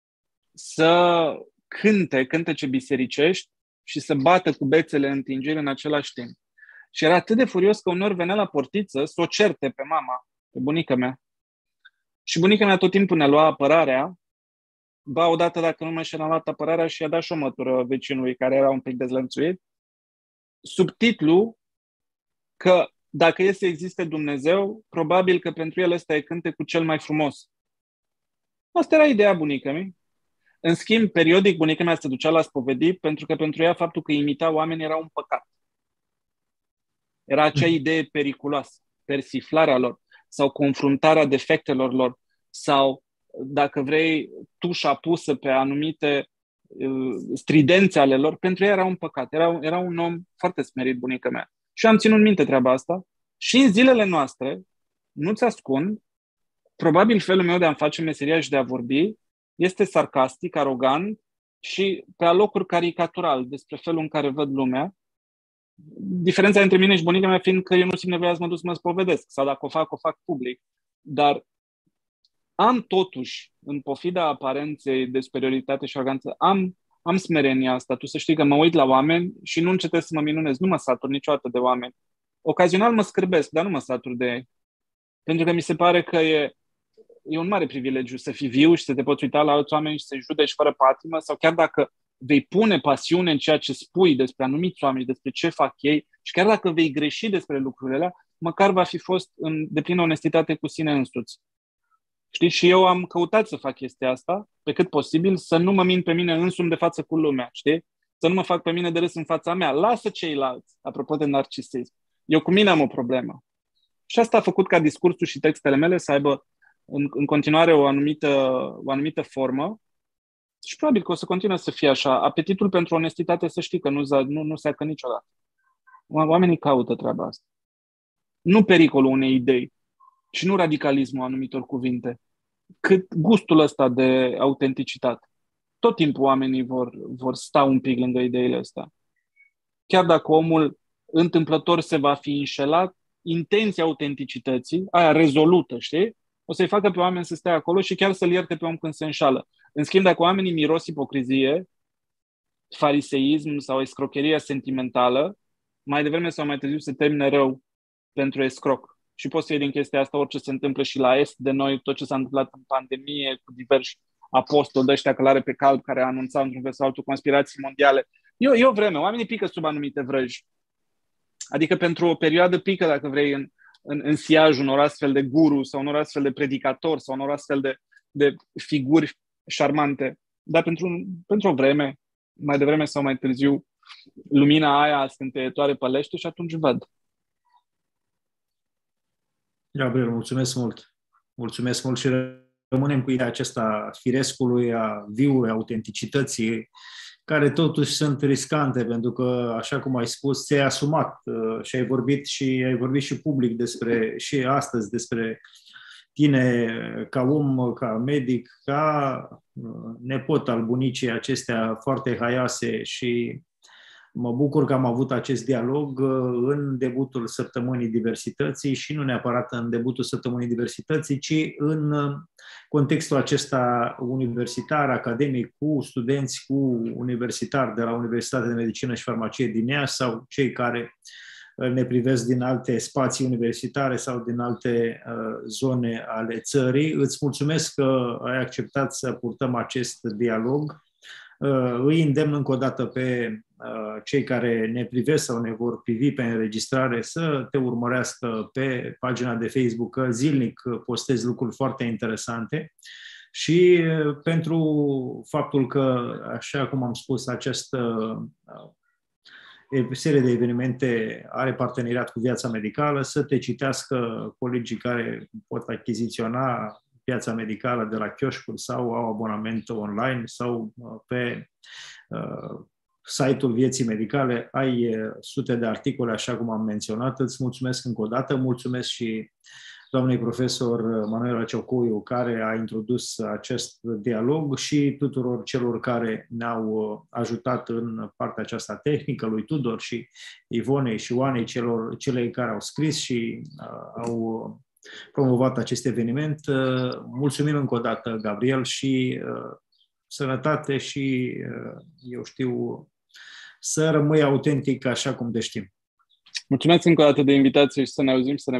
să cânte cântece bisericești și să bată cu bețele în tingire în același timp. Și era atât de furios că uneori venea la portiță să o certe pe mama, pe bunica mea. Și bunica mea tot timpul ne lua apărarea, ba odată dacă nu mai și-a luat apărarea și i-a dat și o mătură vecinului care era un pic dezlănțuit, subtitlu că dacă e să existe Dumnezeu, probabil că pentru el ăsta e cântecul cel mai frumos. Asta era ideea bunicii mea. În schimb, periodic bunica mea se ducea la spovedit pentru că pentru ea faptul că imita oameni era un păcat. Era acea idee periculoasă, persiflarea lor sau confruntarea defectelor lor sau, dacă vrei, tușa pusă pe anumite uh, stridențe ale lor, pentru ea era un păcat. Era, era un om foarte smerit, bunica mea. Și am ținut minte treaba asta și în zilele noastre nu-ți ascund, probabil felul meu de a-mi face meseria și de a vorbi este sarcastic, arogant și pe alocuri caricatural despre felul în care văd lumea. Diferența între mine și bunica mea fiind că eu nu simt nevoia să mă duc să mă spovedesc sau dacă o fac, o fac public. Dar am totuși, în pofida aparenței de superioritate și aroganță, am, am smerenia asta. Tu să știi că mă uit la oameni și nu încetez să mă minunez. Nu mă satur niciodată de oameni. Ocazional mă scârbesc, dar nu mă satur de ei. Pentru că mi se pare că e, e un mare privilegiu să fii viu și să te poți uita la alți oameni și să-i judeci fără patimă, sau chiar dacă vei pune pasiune în ceea ce spui despre anumiți oameni, despre ce fac ei, și chiar dacă vei greși despre lucrurile alea, măcar va fi fost în deplină onestitate cu sine însuți. Știi? Și eu am căutat să fac chestia asta, pe cât posibil, să nu mă mint pe mine însumi de față cu lumea, știi? Să nu mă fac pe mine de râs în fața mea. Lasă ceilalți, apropo de narcisism. Eu cu mine am o problemă. Și asta a făcut ca discursul și textele mele să aibă în, în continuare o anumită, o anumită formă și probabil că o să continue să fie așa. Apetitul pentru onestitate, să știi că nu, nu, nu seacă niciodată. Oamenii caută treaba asta. Nu pericolul unei idei și nu radicalismul anumitor cuvinte, cât gustul ăsta de autenticitate. Tot timpul oamenii vor, vor sta un pic lângă ideile astea. Chiar dacă omul întâmplător se va fi înșelat, intenția autenticității, aia rezolută, știi? O să-i facă pe oameni să stea acolo și chiar să-l ierte pe om când se înșală. În schimb, dacă oamenii miros ipocrizie, fariseism sau escrocheria sentimentală, mai devreme sau mai târziu se termine rău pentru escroc. Și poți să iei din chestia asta orice se întâmplă și la est de noi, tot ce s-a întâmplat în pandemie, cu diversi apostoli de ăștia călare pe calb care anunțau într-un fel sau altul conspirații mondiale. E o, e o vreme, oamenii pică sub anumite vrăji. Adică pentru o perioadă pică, dacă vrei, în, în, în siaj unor astfel de guru sau unor astfel de predicatori sau unor astfel de, de figuri șarmante. Dar pentru, pentru o vreme, mai devreme sau mai târziu, lumina aia scânteietoare pălește și atunci văd. Gabriel, mulțumesc mult. Mulțumesc mult și rămânem cu ideea acesta firescului, a viului, autenticității, care totuși sunt riscante, pentru că, așa cum ai spus, ți-ai asumat uh, și ai vorbit și ai vorbit și public despre, și astăzi despre tine ca om, ca medic, ca uh, nepot al bunicii acestea foarte haioase și mă bucur că am avut acest dialog uh, în debutul Săptămânii Diversității și nu neapărat în debutul Săptămânii Diversității, ci în uh, contextul acesta universitar, academic, cu studenți, cu universitari de la Universitatea de Medicină și Farmacie din Iași sau cei care ne privesc din alte spații universitare sau din alte uh, zone ale țării. Îți mulțumesc că ai acceptat să purtăm acest dialog. Uh, îi îndemn încă o dată pe uh, cei care ne privesc sau ne vor privi pe înregistrare să te urmărească pe pagina de Facebook, că zilnic postez lucruri foarte interesante. Și uh, pentru faptul că, așa cum am spus, această uh, serie de evenimente are parteneriat cu Viața Medicală, să te citească colegii care pot achiziționa Viața Medicală de la chioșcuri sau au abonament online sau pe uh, site-ul Vieții Medicale. Ai sute de articole, așa cum am menționat. Îți mulțumesc încă o dată. Mulțumesc și doamnei profesor Manuela Ciocuiu, care a introdus acest dialog și tuturor celor care ne-au ajutat în partea aceasta tehnică, lui Tudor și Ivonei și Oanei, celor, celei care au scris și uh, au promovat acest eveniment. Uh, mulțumim încă o dată, Gabriel, și uh, sănătate și, uh, eu știu, să rămâi autentic așa cum te știm. Mulțumesc încă o dată de invitație și să ne auzim, să ne